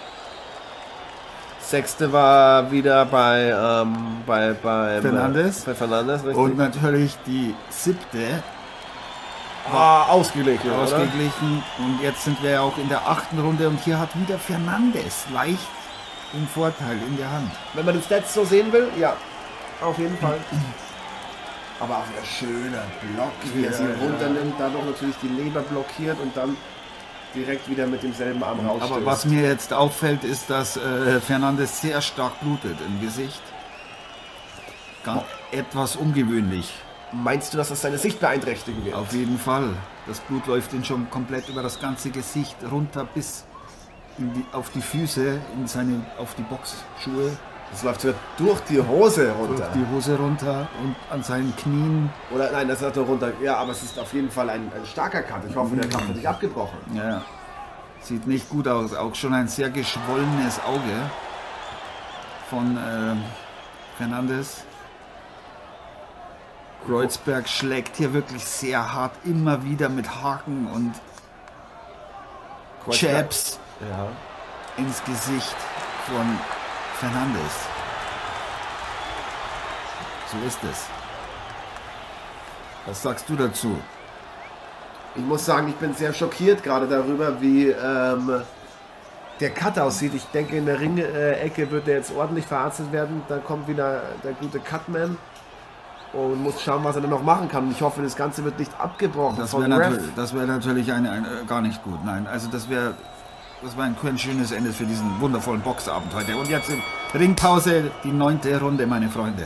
Speaker 5: Sechste war wieder bei, ähm, bei, bei
Speaker 4: Fernandes.
Speaker 5: Bei Fernandes, richtig.
Speaker 4: und natürlich die siebte
Speaker 5: ah, ausgeglichen, oder?
Speaker 4: ausgeglichen. Und jetzt sind wir ja auch in der achten Runde und hier hat wieder Fernandes leicht den Vorteil in der Hand.
Speaker 5: Wenn man den Stats so sehen will, ja, auf jeden Fall. Aber auch ein schöner Block, wie er sie
Speaker 4: Ja,
Speaker 5: runternimmt, dadurch natürlich die Leber blockiert und dann direkt wieder mit demselben Arm rausstößt.
Speaker 4: Aber was mir jetzt auffällt, ist, dass äh, Fernandes sehr stark blutet im Gesicht. Ganz etwas ungewöhnlich.
Speaker 5: Meinst du, dass das seine Sicht beeinträchtigen wird?
Speaker 4: Auf jeden Fall. Das Blut läuft ihm schon komplett über das ganze Gesicht runter bis in die, auf die Füße, in seine, auf die Boxschuhe,
Speaker 5: Das läuft sogar durch die Hose runter.
Speaker 4: durch die Hose runter und an seinen Knien.
Speaker 5: Oder nein, das läuft nur runter. Ja, aber es ist auf jeden Fall ein, ein starker Cut. Ich hoffe, der Kampf wird nicht abgebrochen.
Speaker 4: Ja, sieht nicht gut aus. Auch schon ein sehr geschwollenes Auge von ähm, Fernandes. Kreuzberg schlägt hier wirklich sehr hart, immer wieder mit Haken und
Speaker 5: Kreuzberg.
Speaker 4: Jabs
Speaker 5: Ja.
Speaker 4: ins Gesicht von Fernandes. So ist es. Was sagst du dazu?
Speaker 5: Ich muss sagen, ich bin sehr schockiert gerade darüber, wie ähm, der Cut aussieht. Ich denke, in der Ring-Ecke wird der jetzt ordentlich verarztet werden. Da kommt wieder der gute Cutman und muss schauen, was er dann noch machen kann. Und ich hoffe, das Ganze wird nicht abgebrochen
Speaker 4: Das
Speaker 5: vom
Speaker 4: wäre
Speaker 5: Ref.
Speaker 4: natürlich, das wär natürlich eine, eine, äh, gar nicht gut. Nein, also das wäre das wär ein, ein schönes Ende für diesen wundervollen Boxabend heute. Und jetzt in Ringpause die neunte Runde, meine Freunde.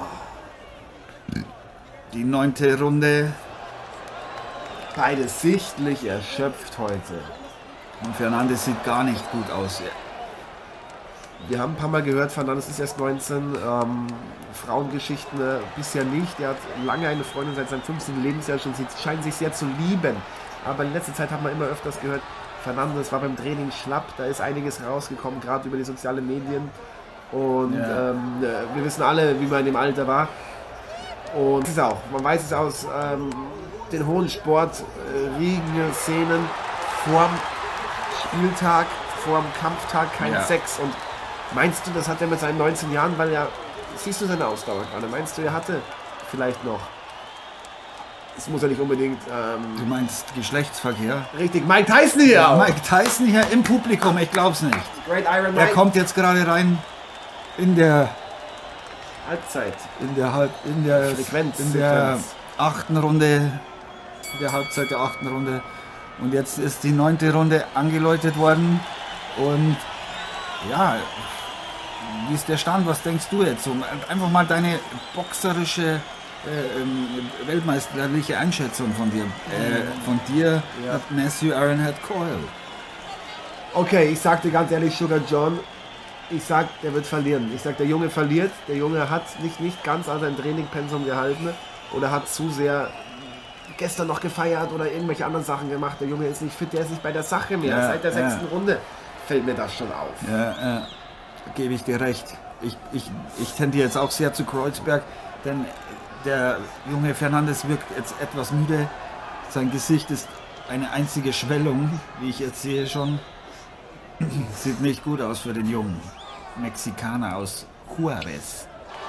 Speaker 4: Die neunte Runde.
Speaker 5: Beide sichtlich erschöpft heute.
Speaker 4: Und Fernandes sieht gar nicht gut aus.
Speaker 5: Wir haben ein paar Mal gehört, Fernandes ist erst neunzehn, ähm, Frauengeschichten äh, bisher nicht. Er hat lange eine Freundin seit seinem fünfzehnten Lebensjahr schon, sie scheinen sich sehr zu lieben. Aber in letzter Zeit hat man immer öfters gehört, Fernandes war beim Training schlapp, da ist einiges rausgekommen, gerade über die sozialen Medien. Und
Speaker 4: Ja.
Speaker 5: ähm, äh, wir wissen alle, wie man in dem Alter war. Und es ist auch, man weiß es aus ähm, den hohen Sport, äh, Riegen, Szenen, vorm Spieltag, vorm Kampftag kein
Speaker 4: Ja.
Speaker 5: Sex. Und meinst du, das hat er mit seinen neunzehn Jahren, weil ja, siehst du seine Ausdauer gerade, meinst du, er hatte vielleicht noch, es muss ja nicht unbedingt,
Speaker 4: Du
Speaker 5: ähm,
Speaker 4: meinst Geschlechtsverkehr?
Speaker 5: richtig, Mike Tyson hier
Speaker 4: Ja,
Speaker 5: auch.
Speaker 4: Mike Tyson hier im Publikum, ich glaub's nicht.
Speaker 5: Great Iron
Speaker 4: Er
Speaker 5: Mike.
Speaker 4: kommt jetzt gerade rein in der
Speaker 5: Halbzeit.
Speaker 4: in der Halb, in der
Speaker 5: Frequenz,
Speaker 4: in der
Speaker 5: Sequenz.
Speaker 4: achten Runde, in der Halbzeit der achten Runde. Und jetzt ist die neunte Runde angeläutet worden. Und ja, wie ist der Stand? Was denkst du jetzt? So, einfach mal deine boxerische
Speaker 3: äh, ähm, weltmeisterliche Einschätzung von dir. Äh, von dir
Speaker 2: Ja.
Speaker 3: hat Matthew Ironhead Coyle.
Speaker 2: Okay, ich sag dir ganz ehrlich, Sugar John, ich sag, der wird verlieren. Ich sag, der Junge verliert. Der Junge hat nicht, nicht ganz an sein Trainingpensum gehalten oder hat zu sehr gestern noch gefeiert oder irgendwelche anderen Sachen gemacht. Der Junge ist nicht fit, der ist nicht bei der Sache mehr.
Speaker 3: Ja,
Speaker 2: Seit der
Speaker 3: ja.
Speaker 2: sechsten Runde fällt mir das schon auf.
Speaker 3: Ja, äh, gebe ich dir recht. Ich, ich, ich tendiere jetzt auch sehr zu Kreuzberg, denn der junge Fernandes wirkt jetzt etwas müde. Sein Gesicht ist eine einzige Schwellung, wie ich jetzt sehe schon. Sieht nicht gut aus für den jungen Mexikaner aus Juarez.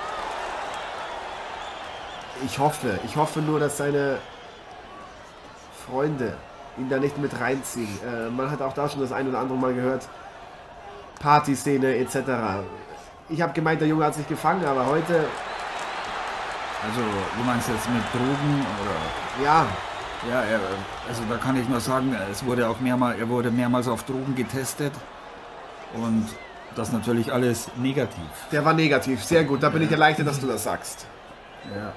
Speaker 2: Ich hoffe, ich hoffe nur, dass seine Freunde ihn da nicht mit reinziehen. Äh, man hat auch da schon das ein oder andere Mal gehört, Partyszene et cetera. Ich habe gemeint, der Junge hat sich gefangen, aber heute,
Speaker 3: Also, du meinst jetzt mit Drogen oder...
Speaker 2: ja,
Speaker 3: Ja, er, also da kann ich nur sagen, es wurde auch mehrmals, er wurde mehrmals auf Drogen getestet und das natürlich alles negativ.
Speaker 2: der war negativ. Sehr gut, da bin ich erleichtert, dass du das sagst.
Speaker 3: Ja.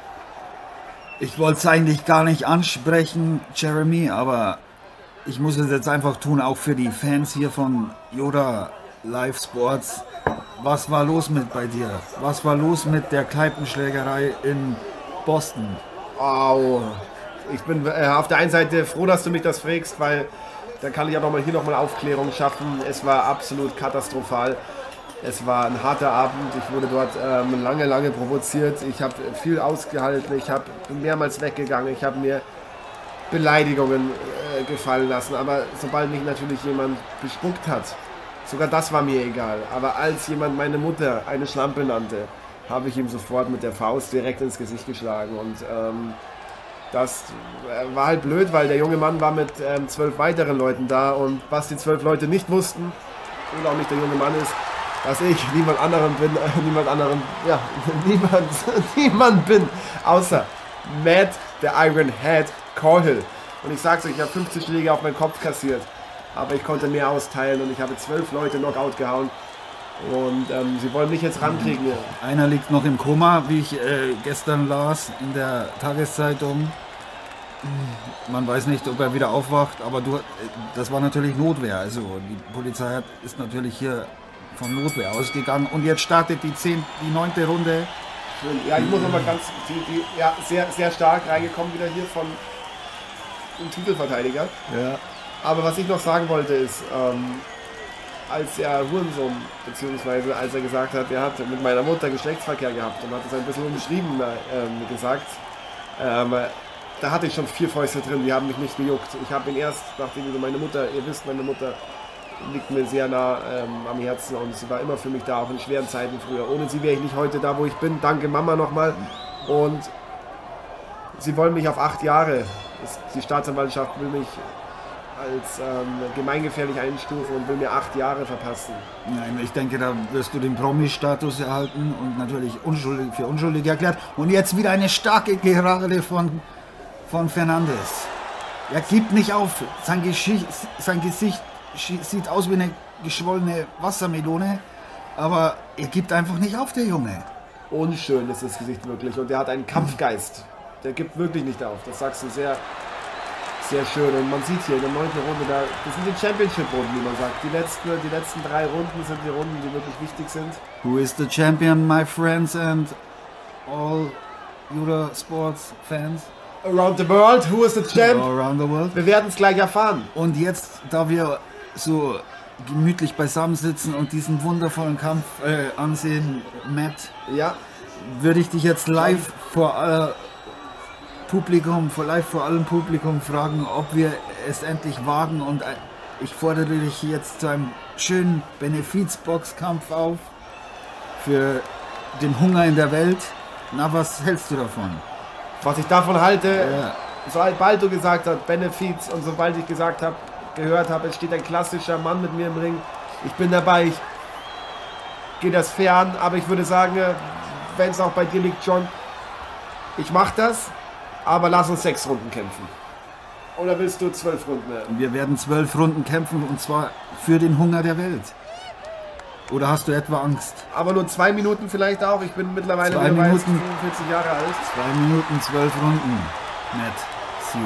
Speaker 3: Ich wollte es eigentlich gar nicht ansprechen, Jeremy, aber ich muss es jetzt einfach tun, auch für die Fans hier von Yoda Live Sports. Was war los mit bei dir? Was war los mit der Kneipenschlägerei in Boston?
Speaker 2: Au. Ich bin äh, auf der einen Seite froh, dass du mich das fragst, weil dann kann ich auch noch mal hier nochmal Aufklärung schaffen. Es war absolut katastrophal. Es war ein harter Abend. Ich wurde dort ähm, lange, lange provoziert. Ich habe viel ausgehalten. Ich habe mehrmals weggegangen. Ich habe mir Beleidigungen äh, gefallen lassen. Aber sobald mich natürlich jemand bespuckt hat, sogar das war mir egal. Aber als jemand meine Mutter eine Schlampe nannte, habe ich ihm sofort mit der Faust direkt ins Gesicht geschlagen. Und ähm, das äh, war halt blöd, weil der junge Mann war mit ähm, zwölf weiteren Leuten da. Und was die zwölf Leute nicht wussten, und auch nicht der junge Mann ist, dass ich niemand anderen bin, äh, niemand anderen, ja, niemand, niemand bin, außer Matt, der Iron Head Coyle. Und ich sag's euch, ich habe fünfzig Schläge auf meinen Kopf kassiert, aber ich konnte mehr austeilen und ich habe zwölf Leute Knockout gehauen. Und ähm, sie wollen mich jetzt rankriegen.
Speaker 3: Einer liegt noch im Koma, wie ich äh, gestern las in der Tageszeitung. Man weiß nicht, ob er wieder aufwacht, aber du, das war natürlich Notwehr. Also die Polizei hat, ist natürlich hier von Notwehr ausgegangen. Und jetzt startet die, zehn, die neunte Runde.
Speaker 2: Ja, ich muss nochmal ganz, die, die, ja, sehr, sehr stark reingekommen wieder hier von einem Titelverteidiger.
Speaker 3: Ja.
Speaker 2: Aber was ich noch sagen wollte ist, ähm, als er Hurensohn, beziehungsweise als er gesagt hat, er hat mit meiner Mutter Geschlechtsverkehr gehabt und hat es ein bisschen umschrieben ähm, gesagt, ähm, da hatte ich schon vier Fäuste drin, die haben mich nicht gejuckt. Ich habe ihn erst, nachdem ich meine Mutter, ihr wisst, meine Mutter liegt mir sehr nah ähm, am Herzen und sie war immer für mich da, auch in schweren Zeiten früher. Ohne sie wäre ich nicht heute da, wo ich bin. Danke Mama nochmal. Und sie wollen mich auf acht Jahre, die Staatsanwaltschaft will mich als ähm, gemeingefährlich einstufen und will mir acht Jahre verpassen.
Speaker 3: Nein, ich denke, da wirst du den Promi-Status erhalten und natürlich unschuldig, für unschuldig erklärt. Und jetzt wieder eine starke Gerade von, von Fernandes. Er gibt nicht auf. Sein, Geschicht, sein Gesicht sieht aus wie eine geschwollene Wassermelone, aber er gibt einfach nicht auf, der Junge.
Speaker 2: Unschön ist das Gesicht wirklich und er hat einen Kampfgeist. Der gibt wirklich nicht auf. Das sagst du sehr, sehr schön. Und man sieht hier in der neunten Runde, da, das sind die Championship-Runden, wie man sagt. Die letzten, die letzten drei Runden sind die Runden, die wirklich wichtig sind.
Speaker 3: Who is the champion, my friends and all Yoda Sports fans?
Speaker 2: Around the world, who is the champ?
Speaker 3: All around the world.
Speaker 2: Wir werden es gleich erfahren.
Speaker 3: Und jetzt, da wir so gemütlich beisammen sitzen und diesen wundervollen Kampf äh, ansehen, Matt,
Speaker 2: Ja,
Speaker 3: würde ich dich jetzt live vor aller Publikum, vor live vor allem Publikum fragen, ob wir es endlich wagen, und äh, ich fordere dich jetzt zu einem schönen Benefizboxkampf auf für den Hunger in der Welt. Na, was hältst du davon?
Speaker 2: was ich davon halte,
Speaker 3: Ja.
Speaker 2: sobald du gesagt hast, Benefits, und sobald ich gesagt habe, gehört habe, es steht ein klassischer Mann mit mir im Ring, ich bin dabei, ich gehe das fair an, aber ich würde sagen, wenn es auch bei dir liegt, John, ich mache das, aber lass uns sechs Runden kämpfen. Oder willst du zwölf Runden?
Speaker 3: Wir werden zwölf Runden kämpfen, und zwar für den Hunger der Welt. Oder hast du etwa Angst?
Speaker 2: Aber nur zwei Minuten vielleicht auch. Ich bin mittlerweile
Speaker 3: Zwei
Speaker 2: mittlerweile
Speaker 3: Minuten.
Speaker 2: fünfundvierzig Jahre alt.
Speaker 3: Zwei Minuten, zwölf Runden. Nett. See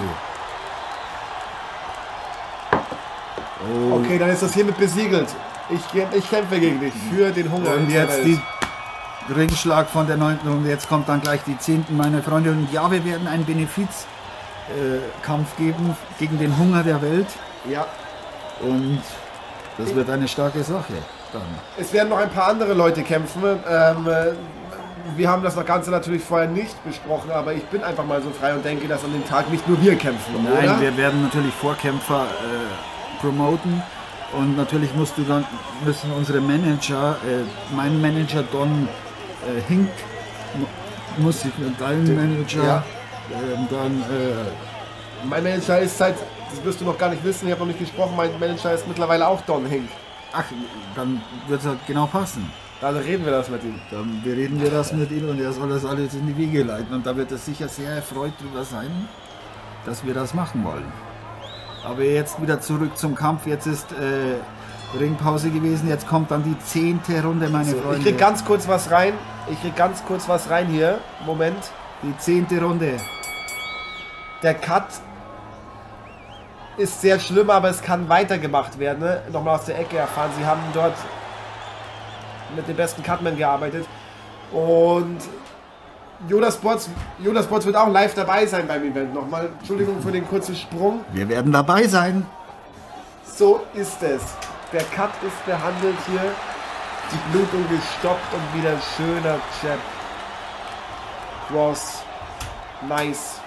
Speaker 3: you. Oh.
Speaker 2: Okay, dann ist das hiermit besiegelt. Ich, ich kämpfe gegen dich für den Hunger.
Speaker 3: Und
Speaker 2: unserer
Speaker 3: jetzt
Speaker 2: Welt.
Speaker 3: die Ringschlag von der neunten Runde. Jetzt kommt dann gleich die zehnten, meine Freunde. Und ja, wir werden einen Benefizkampf äh, geben gegen den Hunger der Welt.
Speaker 2: Ja.
Speaker 3: Und das wird eine starke Sache dann.
Speaker 2: Es werden noch ein paar andere Leute kämpfen. Ähm, äh, wir haben das Ganze natürlich vorher nicht besprochen, aber ich bin einfach mal so frei und denke, dass an dem Tag nicht nur wir kämpfen,
Speaker 3: Nein,
Speaker 2: oder?
Speaker 3: wir werden natürlich Vorkämpfer äh, promoten. Und natürlich musst du dann, müssen unsere Manager, äh, mein Manager Don äh, Hink, mu- muss ich mit deinem Manager,
Speaker 2: Ja.
Speaker 3: äh, dann, äh,
Speaker 2: Mein Manager ist seit, das wirst du noch gar nicht wissen, ich habe noch nicht gesprochen, mein Manager ist mittlerweile auch Don Hink.
Speaker 3: ach, dann wird es halt genau passen.
Speaker 2: Dann reden wir das mit ihm.
Speaker 3: Dann bereden wir das mit ihm und er soll das alles in die Wege leiten. Und da wird er sicher sehr erfreut drüber sein, dass wir das machen wollen. Aber jetzt wieder zurück zum Kampf. Jetzt ist äh, Ringpause gewesen. Jetzt kommt dann die zehnte Runde, meine
Speaker 2: So,
Speaker 3: Freunde.
Speaker 2: ich krieg ganz kurz was rein. Ich krieg ganz kurz was rein hier. Moment.
Speaker 3: die zehnte Runde.
Speaker 2: Der Cut ist sehr schlimm, aber es kann weitergemacht werden. Ne? Nochmal aus der Ecke erfahren. Sie haben dort mit dem besten Cutman gearbeitet. Und Yoda Sports, Yoda Sports wird auch live dabei sein beim Event. Nochmal, Entschuldigung für den kurzen Sprung.
Speaker 3: Wir werden dabei sein.
Speaker 2: So ist es. Der Cut ist behandelt hier. Die Blutung gestoppt und wieder schöner Jab. Cross. Nice.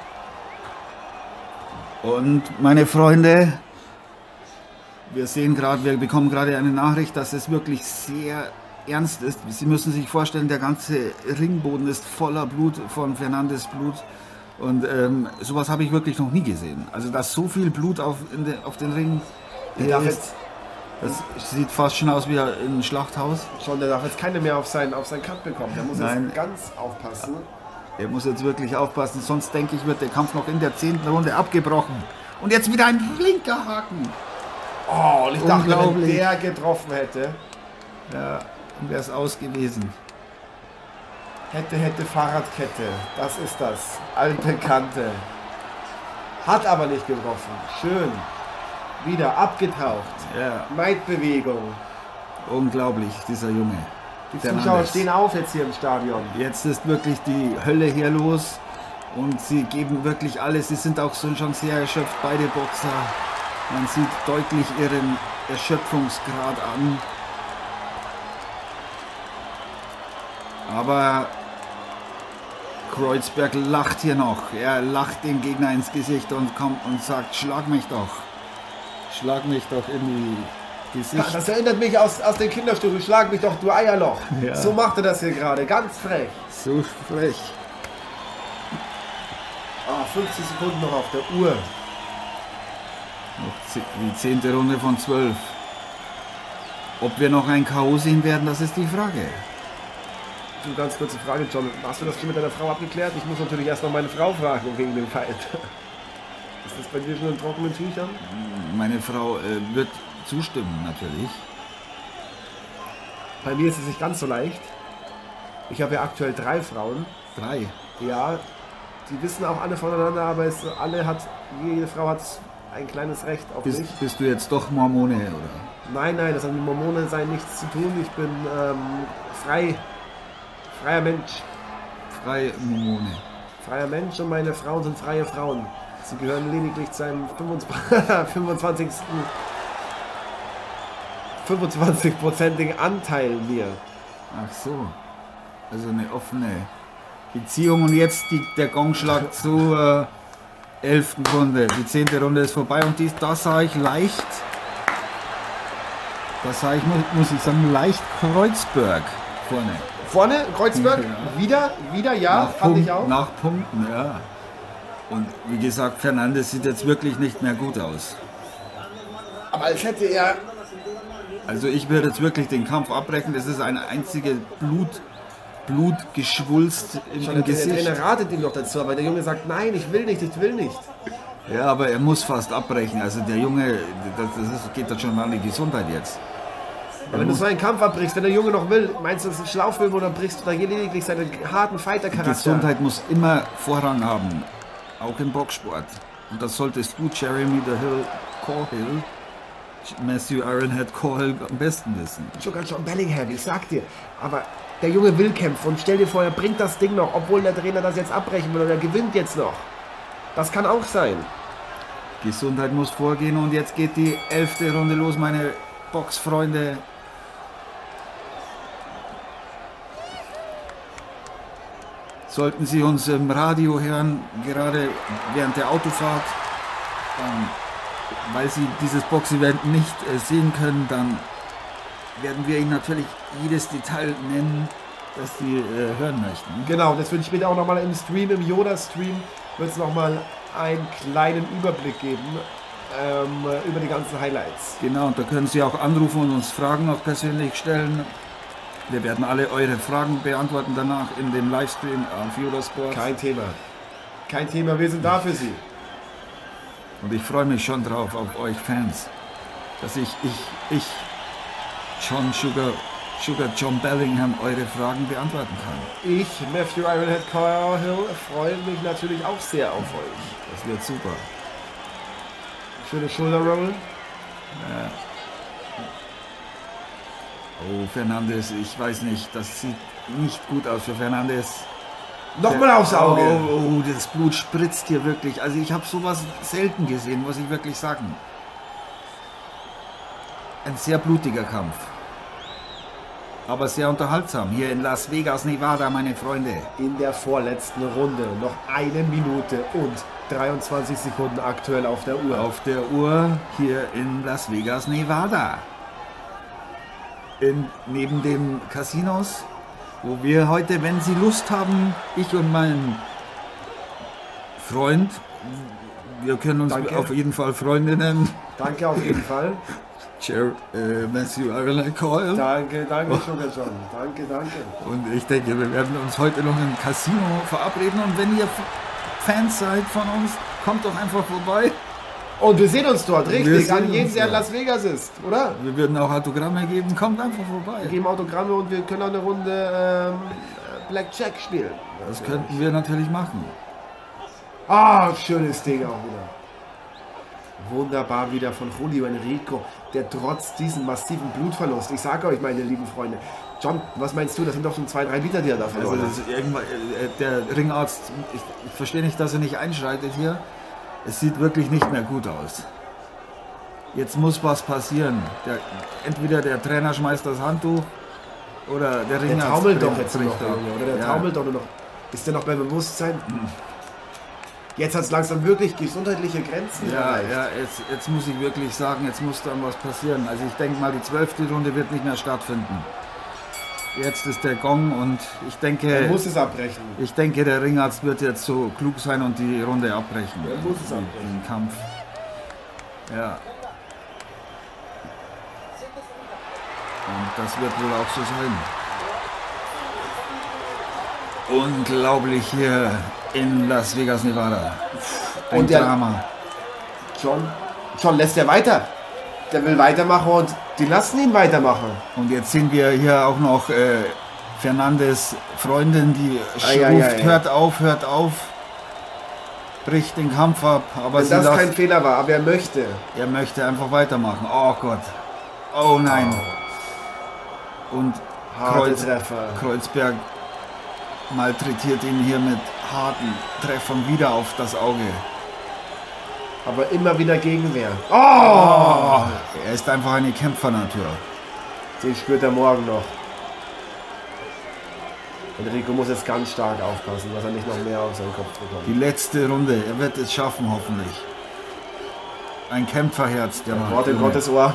Speaker 3: Und meine Freunde, wir sehen gerade, wir bekommen gerade eine Nachricht, dass es wirklich sehr ernst ist. Sie müssen sich vorstellen, der ganze Ringboden ist voller Blut, von Fernandes Blut. Und ähm, sowas habe ich wirklich noch nie gesehen. Also dass so viel Blut auf, in de, auf den Ring
Speaker 2: Der darf
Speaker 3: ist,
Speaker 2: jetzt,
Speaker 3: das sieht fast schon aus wie ein Schlachthaus.
Speaker 2: schon, der darf jetzt keine mehr auf seinen, auf seinen Cut bekommen. Der muss
Speaker 3: Nein.
Speaker 2: jetzt ganz aufpassen.
Speaker 3: Er muss jetzt wirklich aufpassen, sonst denke ich, wird der Kampf noch in der zehnten Runde abgebrochen. Und jetzt wieder ein linker Haken.
Speaker 2: Oh, und ich dachte, wenn
Speaker 3: Unglaublich.
Speaker 2: der getroffen hätte,
Speaker 3: Ja, wäre es aus gewesen.
Speaker 2: hätte, hätte Fahrradkette. Das ist das. Altbekannte. Hat aber nicht getroffen. Schön. Wieder abgetaucht.
Speaker 3: Ja,
Speaker 2: Maidbewegung.
Speaker 3: unglaublich, dieser Junge.
Speaker 2: Die
Speaker 3: Fernandes.
Speaker 2: Zuschauer stehen auf jetzt hier im Stadion.
Speaker 3: Jetzt ist wirklich die Hölle hier los und sie geben wirklich alles. Sie sind auch so schon sehr erschöpft, beide Boxer. Man sieht deutlich ihren Erschöpfungsgrad an. Aber Kreuzberg lacht hier noch. Er lacht dem Gegner ins Gesicht und kommt und sagt, schlag mich doch. Schlag mich doch in die Gesicht.
Speaker 2: Das erinnert mich aus, aus den Kinderstücken. Schlag mich doch, du Eierloch.
Speaker 3: Ja.
Speaker 2: So macht er das hier gerade. Ganz frech.
Speaker 3: So frech.
Speaker 2: Ah, fünfzig Sekunden noch auf der Uhr.
Speaker 3: Noch ze- die zehnte Runde von zwölf. Ob wir noch ein K O sehen werden, das ist die Frage.
Speaker 2: Du, ganz kurze Frage, John. Hast du das schon mit deiner Frau abgeklärt? Ich muss natürlich erst noch meine Frau fragen wegen dem Fight. Ist das bei dir schon in trockenen Tüchern?
Speaker 3: Meine Frau äh, wird zustimmen, natürlich.
Speaker 2: Bei mir ist es nicht ganz so leicht. Ich habe ja aktuell drei Frauen.
Speaker 3: Drei.
Speaker 2: Ja, die wissen auch alle voneinander, aber es, alle hat, jede Frau hat ein kleines Recht auf
Speaker 3: Bist,
Speaker 2: mich.
Speaker 3: bist du jetzt doch Mormone, oder?
Speaker 2: Nein, nein, das hat mit Mormone sein nichts zu tun. Ich bin ähm, frei, freier Mensch.
Speaker 3: Freie Mormone.
Speaker 2: Freier Mensch und meine Frauen sind freie Frauen. Sie gehören lediglich zu einem fünfundzwanzigsten fünfundzwanzig-prozentigen Anteil mir.
Speaker 3: Ach so. Also eine offene Beziehung. Und jetzt die, der Gongschlag zur äh, elften Runde. Die zehnte Runde ist vorbei und dies, da sah ich leicht, da sah ich, mu- muss ich sagen, leicht Kreuzberg vorne.
Speaker 2: Vorne, Kreuzberg,
Speaker 3: Ja.
Speaker 2: wieder, wieder, ja,
Speaker 3: nach,
Speaker 2: fand ich
Speaker 3: Punkt-
Speaker 2: auch.
Speaker 3: nach Punkten, ja. Und wie gesagt, Fernandes sieht jetzt wirklich nicht mehr gut aus.
Speaker 2: Aber als hätte er,
Speaker 3: Also ich würde jetzt wirklich den Kampf abbrechen. Es ist eine einzige Blut, Blutgeschwulst im,
Speaker 2: schon
Speaker 3: im
Speaker 2: der
Speaker 3: Gesicht.
Speaker 2: Trainer ratet ihm noch dazu, aber der Junge sagt, nein, ich will nicht, ich will nicht.
Speaker 3: Ja, aber er muss fast abbrechen. Also der Junge, das, das ist, geht dann schon mal an die Gesundheit jetzt.
Speaker 2: Aber wenn du so einen Kampf abbrichst, wenn der Junge noch will, meinst du, das ist ein Schlauchfilm oder brichst du da lediglich seinen harten Fighter-Charakter?
Speaker 3: Gesundheit muss immer Vorrang haben, auch im Boxsport. Und das solltest du, Jeremy the Hill Cahill, Matthew Ironhead Cahill am besten wissen.
Speaker 2: Sogar John Bellingham, ich sag dir. Aber der Junge will kämpfen und stell dir vor, er bringt das Ding noch, obwohl der Trainer das jetzt abbrechen will und er gewinnt jetzt noch. Das kann auch sein.
Speaker 3: Gesundheit muss vorgehen und jetzt geht die elfte Runde los, meine Boxfreunde. Sollten Sie uns im Radio hören, gerade während der Autofahrt, dann, weil Sie dieses Box-Event nicht äh, sehen können, dann werden wir Ihnen natürlich jedes Detail nennen, das Sie äh, hören möchten.
Speaker 2: Genau, das würde ich später auch nochmal im Stream, im Yoda-Stream, wird es nochmal einen kleinen Überblick geben ähm, über die ganzen Highlights.
Speaker 3: Genau, und da können Sie auch anrufen und uns Fragen noch persönlich stellen. Wir werden alle eure Fragen beantworten danach in dem Livestream auf Eurosport.
Speaker 2: Kein Thema. Kein Thema, wir sind da für Sie.
Speaker 3: Und ich freue mich schon drauf, auf euch Fans, dass ich, ich, ich, John Sugar, Sugar John Bellingham, eure Fragen beantworten kann.
Speaker 2: Ich, Matthew Ironhead Cahill, freue mich natürlich auch sehr auf euch.
Speaker 3: Das wird super.
Speaker 2: Schöne Shoulder-Roll.
Speaker 3: Ja. Oh, Fernandes, ich weiß nicht, das sieht nicht gut aus für Fernandes.
Speaker 2: Nochmal aufs Auge.
Speaker 3: Oh, oh, das Blut spritzt hier wirklich. Also ich habe sowas selten gesehen, muss ich wirklich sagen. Ein sehr blutiger Kampf. Aber sehr unterhaltsam. Hier in Las Vegas, Nevada, meine Freunde.
Speaker 2: In der vorletzten Runde noch eine Minute und dreiundzwanzig Sekunden aktuell auf der Uhr.
Speaker 3: Auf der Uhr hier in Las Vegas, Nevada. In, neben den Casinos, wo wir heute, wenn Sie Lust haben, ich und mein Freund, wir können uns
Speaker 2: Danke.
Speaker 3: auf jeden Fall Freunde nennen.
Speaker 2: Danke auf jeden Fall.
Speaker 3: Cher, äh, Matthew Ironhead Cahill.
Speaker 2: Danke, danke, Sugar John. Danke, danke.
Speaker 3: Und ich denke, wir werden uns heute noch im Casino verabreden. Und wenn ihr F- Fans seid von uns, kommt doch einfach vorbei.
Speaker 2: Und wir sehen uns dort,
Speaker 3: Wir
Speaker 2: richtig,
Speaker 3: sehen
Speaker 2: an jeden,
Speaker 3: uns
Speaker 2: der in
Speaker 3: dort.
Speaker 2: Las Vegas ist, oder?
Speaker 3: Wir würden auch Autogramme geben. Kommt einfach vorbei.
Speaker 2: Wir geben Autogramme und wir können auch eine Runde ähm, Blackjack spielen.
Speaker 3: Das könnten wir natürlich machen.
Speaker 2: Ah, schönes Ding auch wieder. Wunderbar wieder von Julio Enrico, der trotz diesem massiven Blutverlust, ich sage euch, meine lieben Freunde, John, was meinst du, das sind doch schon zwei, drei Liter, die er da
Speaker 3: Also
Speaker 2: verloren
Speaker 3: das ist irgendwann, äh, der Ringarzt, ich, ich verstehe nicht, dass er nicht einschreitet hier. Es sieht wirklich nicht mehr gut aus. Jetzt muss was passieren. Der, entweder der Trainer schmeißt das Handtuch oder der
Speaker 2: Der
Speaker 3: Ringarzt.
Speaker 2: taumelt doch
Speaker 3: bringt-
Speaker 2: jetzt
Speaker 3: bringt
Speaker 2: noch,
Speaker 3: da-
Speaker 2: Junge, oder der
Speaker 3: ja.
Speaker 2: taumelt doch nur noch. Ist der noch bei Bewusstsein? Jetzt hat es langsam wirklich gesundheitliche Grenzen
Speaker 3: Ja,
Speaker 2: erreicht.
Speaker 3: ja jetzt, jetzt muss ich wirklich sagen, jetzt muss dann was passieren. Also ich denke mal, die zwölfte Runde wird nicht mehr stattfinden. Jetzt ist der Gong und ich
Speaker 2: Er
Speaker 3: denke,
Speaker 2: muss es abbrechen.
Speaker 3: ich denke, der Ringarzt wird jetzt so klug sein und die Runde abbrechen.
Speaker 2: Er muss es
Speaker 3: Den-
Speaker 2: abbrechen.
Speaker 3: Den Kampf. Ja. Und das wird wohl auch so sein. Unglaublich hier in Las Vegas, Nevada. Ein
Speaker 2: Und der-
Speaker 3: Drama.
Speaker 2: John, John lässt ja weiter. Der will weitermachen und die lassen ihn weitermachen.
Speaker 3: Und jetzt sehen wir hier auch noch äh, Fernandes Freundin, die
Speaker 2: Ei, ei,
Speaker 3: ruft,
Speaker 2: ei.
Speaker 3: hört auf, hört auf, bricht den Kampf ab, aber
Speaker 2: Wenn
Speaker 3: sie
Speaker 2: das
Speaker 3: lässt,
Speaker 2: kein Fehler war, aber er möchte.
Speaker 3: er möchte einfach weitermachen. Oh Gott. Oh nein. Und
Speaker 2: Harte
Speaker 3: Kreuz,
Speaker 2: Treffer.
Speaker 3: Kreuzberg malträtiert ihn hier mit harten Treffern wieder auf das Auge.
Speaker 2: Aber immer wieder Gegenwehr.
Speaker 3: Oh, er ist einfach eine Kämpfernatur.
Speaker 2: Den spürt er morgen noch. Enrico muss jetzt ganz stark aufpassen, dass er nicht noch mehr auf seinen Kopf bekommt.
Speaker 3: Die letzte Runde, er wird es schaffen, hoffentlich. Ein Kämpferherz, der Mann.
Speaker 2: Wort in Gottes Ohr.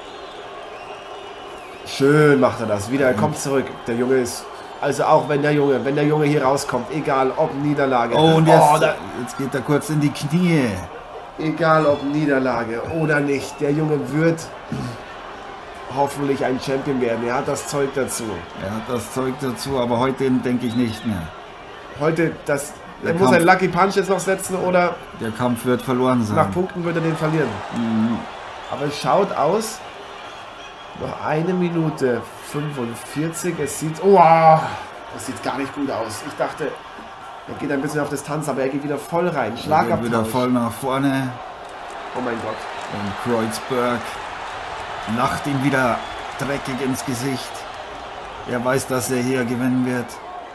Speaker 2: Schön macht er das. Wieder, er kommt zurück. Der Junge ist. Also auch wenn der Junge, wenn der Junge hier rauskommt, egal ob Niederlage.
Speaker 3: Oh, und jetzt,
Speaker 2: Oh, da,
Speaker 3: jetzt geht er kurz in die Knie.
Speaker 2: egal ob Niederlage oder nicht, der Junge wird hoffentlich ein Champion werden. Er hat das Zeug dazu.
Speaker 3: Er hat das Zeug dazu, aber heute denke ich nicht mehr.
Speaker 2: Heute, das,
Speaker 3: Der
Speaker 2: er muss
Speaker 3: Kampf-
Speaker 2: einen Lucky Punch jetzt noch setzen oder
Speaker 3: Der Kampf wird verloren
Speaker 2: nach
Speaker 3: sein.
Speaker 2: Punkten wird er den verlieren. Aber es schaut aus, Noch eine Minute fünfundvierzig. Es sieht... Oh, das sieht gar nicht gut aus. Ich dachte, er geht ein bisschen auf Distanz, aber er geht wieder voll rein. Schlagabtausch.
Speaker 3: Wieder voll nach vorne.
Speaker 2: Oh mein Gott.
Speaker 3: Und Kreuzberg lacht ihm wieder dreckig ins Gesicht. Er weiß, dass er hier gewinnen wird.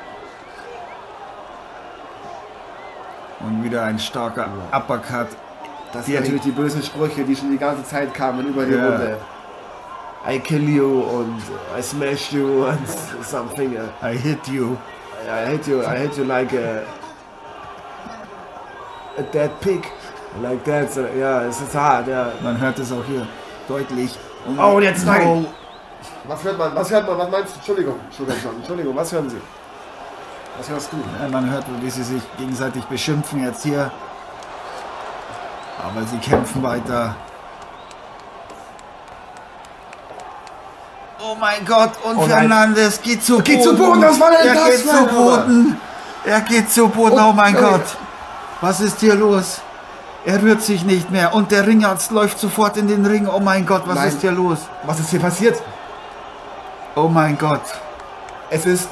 Speaker 3: Und wieder ein starker Uppercut.
Speaker 2: Das sind natürlich die bösen Sprüche, die schon die ganze Zeit kamen über die
Speaker 3: Ja.
Speaker 2: Runde. I kill you und I smash you and something.
Speaker 3: I hit you.
Speaker 2: I hate you, I hate you like a, a dead pig. Like that. So, ja, es ist hart, ja.
Speaker 3: Man hört es auch hier deutlich.
Speaker 2: Oh, und jetzt nein!
Speaker 3: Oh,
Speaker 2: Was hört man? Was hört man? Was meinst du? Entschuldigung, Entschuldigung, Entschuldigung, was hören Sie? Was hörst du?
Speaker 3: ja, man hört, wie sie sich gegenseitig beschimpfen jetzt hier. Aber sie kämpfen weiter. Oh mein Gott, und
Speaker 2: Oh nein.
Speaker 3: Fernandes geht zu
Speaker 2: Geht
Speaker 3: Boden.
Speaker 2: zu Boden, was war denn
Speaker 3: er
Speaker 2: das
Speaker 3: geht
Speaker 2: für
Speaker 3: zu
Speaker 2: ein
Speaker 3: Boden. Er geht zu Boden,
Speaker 2: Oh,
Speaker 3: oh mein
Speaker 2: sorry.
Speaker 3: Gott. Was ist hier los? Er rührt sich nicht mehr und der Ringarzt läuft sofort in den Ring. Oh mein Gott, was
Speaker 2: Nein.
Speaker 3: ist hier los?
Speaker 2: Was ist hier passiert?
Speaker 3: Oh mein Gott.
Speaker 2: Es ist...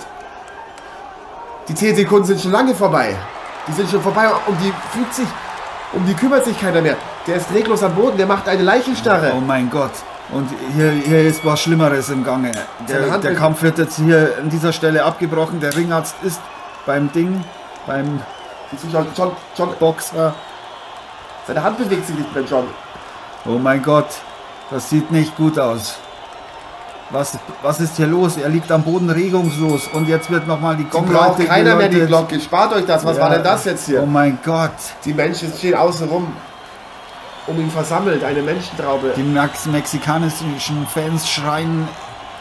Speaker 2: Die zehn Sekunden sind schon lange vorbei. Die sind schon vorbei und die fühlt sich... Um die kümmert sich keiner mehr. Der ist reglos am Boden, der macht eine Leichenstarre.
Speaker 3: Oh mein Gott. Und hier, hier ist was Schlimmeres im Gange.
Speaker 2: Seine
Speaker 3: Der,
Speaker 2: Hand
Speaker 3: der
Speaker 2: ist-
Speaker 3: Kampf wird jetzt hier an dieser Stelle abgebrochen. Der Ringarzt ist beim Ding, beim
Speaker 2: John, John, John,
Speaker 3: Boxer.
Speaker 2: seine Hand bewegt sich nicht mehr, John.
Speaker 3: Oh mein Gott, das sieht nicht gut aus. Was, was ist hier los? Er liegt am Boden regungslos und jetzt wird nochmal die
Speaker 2: Braucht
Speaker 3: Gonglaute
Speaker 2: keiner mehr die
Speaker 3: geläutet.
Speaker 2: Glocke. Spart euch das. Was
Speaker 3: Ja.
Speaker 2: war denn das jetzt hier?
Speaker 3: Oh mein Gott.
Speaker 2: Die Menschen stehen außen rum, um ihn versammelt. Eine Menschentraube.
Speaker 3: Die Mex mexikanischen Fans schreien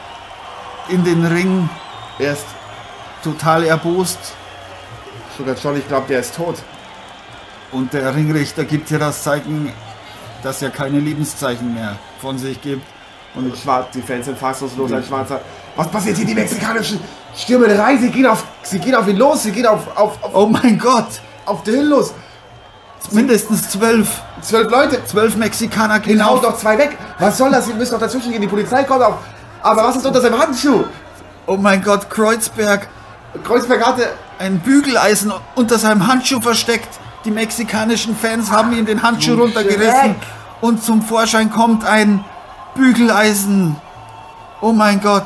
Speaker 3: in den Ring,
Speaker 2: Er ist...
Speaker 3: total erbost.
Speaker 2: Sugar John, ich glaube, der ist tot.
Speaker 3: Und der Ringrichter gibt hier das Zeichen, dass er keine Lebenszeichen mehr von sich gibt.
Speaker 2: Und schwarz, die Fans sind fassungslos, ein Schwarzer. Was passiert hier? Die mexikanischen Stürmerei, sie gehen auf, sie gehen auf ihn los, sie gehen auf, auf, auf,
Speaker 3: Oh mein Gott!
Speaker 2: auf den Hill los.
Speaker 3: Mindestens zwölf.
Speaker 2: Zwölf Leute,
Speaker 3: Zwölf Mexikaner gehen
Speaker 2: hauen
Speaker 3: auf.
Speaker 2: doch zwei weg. Was soll das? Sie müssen doch dazwischen gehen, die Polizei kommt auch. Aber was ist unter seinem Handschuh?
Speaker 3: Oh mein Gott, Kreuzberg.
Speaker 2: Kreuzberg hatte...
Speaker 3: Ein Bügeleisen unter seinem Handschuh versteckt. Die mexikanischen Fans haben ihm den Handschuh
Speaker 2: Du
Speaker 3: runtergerissen.
Speaker 2: Schreck.
Speaker 3: Und zum Vorschein kommt ein Bügeleisen. Oh mein Gott.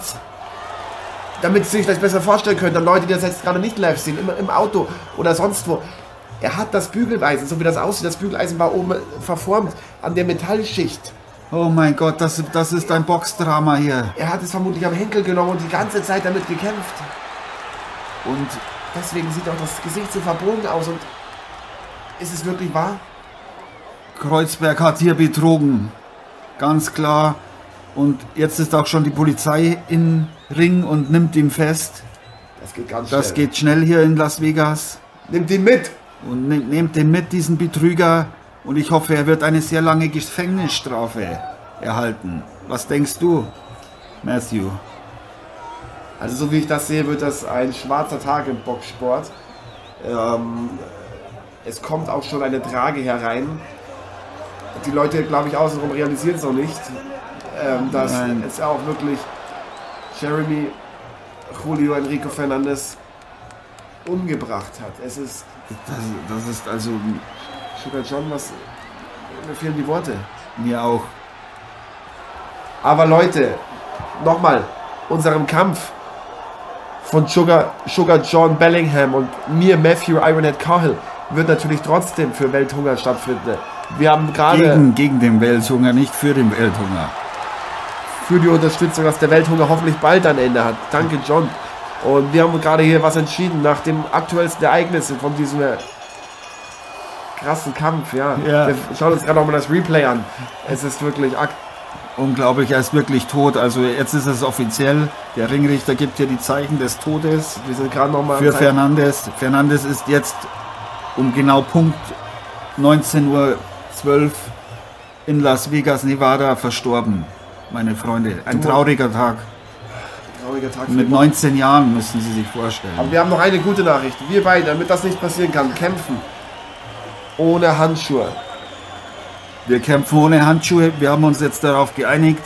Speaker 2: Damit Sie sich das besser vorstellen können, dann Leute, die das jetzt gerade nicht live sehen, immer im Auto oder sonst wo. Er hat das Bügeleisen, so wie das aussieht, das Bügeleisen war oben verformt an der Metallschicht.
Speaker 3: Oh mein Gott, das, das ist ein Boxdrama hier.
Speaker 2: Er hat es vermutlich am Henkel genommen und die ganze Zeit damit gekämpft.
Speaker 3: Und
Speaker 2: Deswegen sieht auch das Gesicht so verbogen aus. Und ist es wirklich wahr?
Speaker 3: Kreuzberg hat hier betrogen. Ganz klar. Und jetzt ist auch schon die Polizei im Ring und nimmt ihn fest.
Speaker 2: Das geht ganz schnell.
Speaker 3: Das geht schnell hier in Las Vegas.
Speaker 2: Nimmt ihn mit.
Speaker 3: Und ne- nehmt den mit, diesen Betrüger. Und ich hoffe, er wird eine sehr lange Gefängnisstrafe erhalten. Was denkst du, Matthew?
Speaker 2: Also so wie ich das sehe, wird das ein schwarzer Tag im Boxsport. Ähm, es kommt auch schon eine Trage herein. Die Leute, glaube ich, außenrum realisieren es noch nicht, ähm, dass
Speaker 3: Nein.
Speaker 2: es auch wirklich Jeremy Julio Enrico Fernandes umgebracht hat. Es ist
Speaker 3: Das, das ist also
Speaker 2: Sugar John, was mir fehlen die Worte.
Speaker 3: mir auch.
Speaker 2: Aber Leute, nochmal, unserem Kampf von Sugar, Sugar John Bellingham und mir, Matthew Ironhead Cahill, wird natürlich trotzdem für Welthunger stattfinden. Wir haben gerade
Speaker 3: Gegen, gegen den Welthunger, nicht für den Welthunger.
Speaker 2: für die Unterstützung, dass der Welthunger hoffentlich bald ein Ende hat. Danke, John. Und wir haben gerade hier was entschieden nach dem aktuellsten Ereignissen von diesem äh, krassen Kampf. Ja.
Speaker 3: Ja.
Speaker 2: Wir schauen uns gerade nochmal das Replay an. Es ist wirklich ak
Speaker 3: Unglaublich, er ist wirklich tot. Also jetzt ist es offiziell. Der Ringrichter gibt hier die Zeichen des Todes
Speaker 2: Wir sind gerade nochmal
Speaker 3: für Fernandes. Fernandes ist jetzt um genau Punkt neunzehn Uhr zwölf in Las Vegas, Nevada verstorben. Meine Freunde, ein
Speaker 2: Du-
Speaker 3: trauriger Tag.
Speaker 2: trauriger Tag für
Speaker 3: Mit
Speaker 2: die
Speaker 3: neunzehn Jahren müssen Sie sich vorstellen.
Speaker 2: Aber wir haben noch eine gute Nachricht. Wir beide, damit das nicht passieren kann, kämpfen ohne Handschuhe.
Speaker 3: Wir kämpfen ohne Handschuhe. Wir haben uns jetzt darauf geeinigt.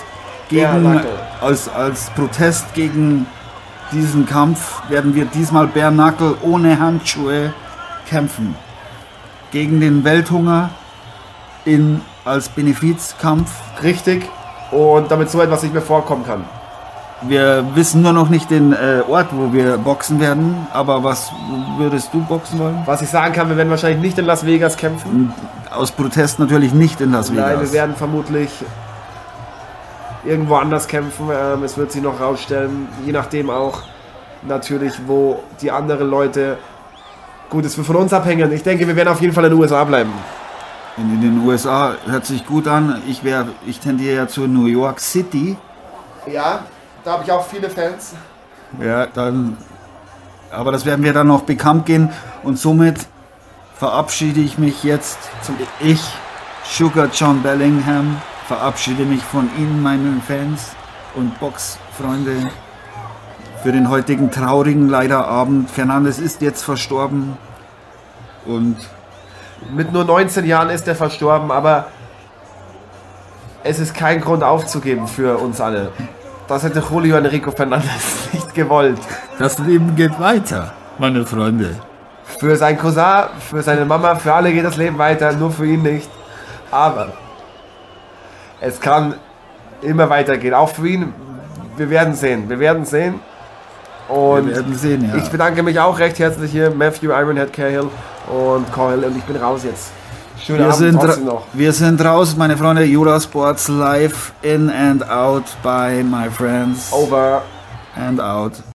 Speaker 4: gegen,
Speaker 2: Bärnackel.
Speaker 4: als, als Protest gegen diesen Kampf werden wir diesmal Bärnackel ohne Handschuhe kämpfen. Gegen den Welthunger in, als Benefizkampf.
Speaker 2: Richtig. Und damit so etwas nicht mehr vorkommen kann.
Speaker 4: Wir wissen nur noch nicht den äh, Ort, wo wir boxen werden. Aber was würdest du boxen wollen?
Speaker 2: Was ich sagen kann, wir werden wahrscheinlich nicht in Las Vegas kämpfen.
Speaker 4: Aus Protest natürlich nicht in Las Vegas.
Speaker 2: Nein, wir werden vermutlich irgendwo anders kämpfen. Ähm, es wird sich noch rausstellen, je nachdem auch natürlich, wo die anderen Leute. Gut, es wird von uns abhängen. Ich denke, wir werden auf jeden Fall in den U S A bleiben.
Speaker 4: In den U S A hört sich gut an. Ich, wär, ich tendiere ja zu New York City.
Speaker 2: Ja, da habe ich auch viele Fans.
Speaker 4: Ja, dann. Aber das werden wir dann noch bekannt gehen. Und somit verabschiede ich mich jetzt. Zum ich, Sugar John Bellingham, verabschiede mich von Ihnen, meinen Fans und Boxfreunde, für den heutigen traurigen leider Abend. Fernandes ist jetzt verstorben. Und
Speaker 2: Mit nur neunzehn Jahren ist er verstorben, aber es ist kein Grund aufzugeben für uns alle. Das hätte Julio Enrico Fernandes nicht gewollt.
Speaker 4: das Leben geht weiter, meine Freunde.
Speaker 2: Für seinen Cousin, für seine Mama, für alle geht das Leben weiter, nur für ihn nicht. Aber es kann immer weitergehen, auch für ihn. Wir werden sehen, wir werden sehen. Und
Speaker 4: Wir werden sehen, ja.
Speaker 2: ich bedanke mich auch recht herzlich hier, Matthew Ironhead Cahill und Coyle, und ich bin raus jetzt. Schönen
Speaker 4: Wir
Speaker 2: Abend
Speaker 4: sind,
Speaker 2: trotzdem
Speaker 4: ra-
Speaker 2: noch.
Speaker 4: wir sind raus, meine Freunde. Eurosports live, in and out by my friends.
Speaker 2: Over.
Speaker 4: And out.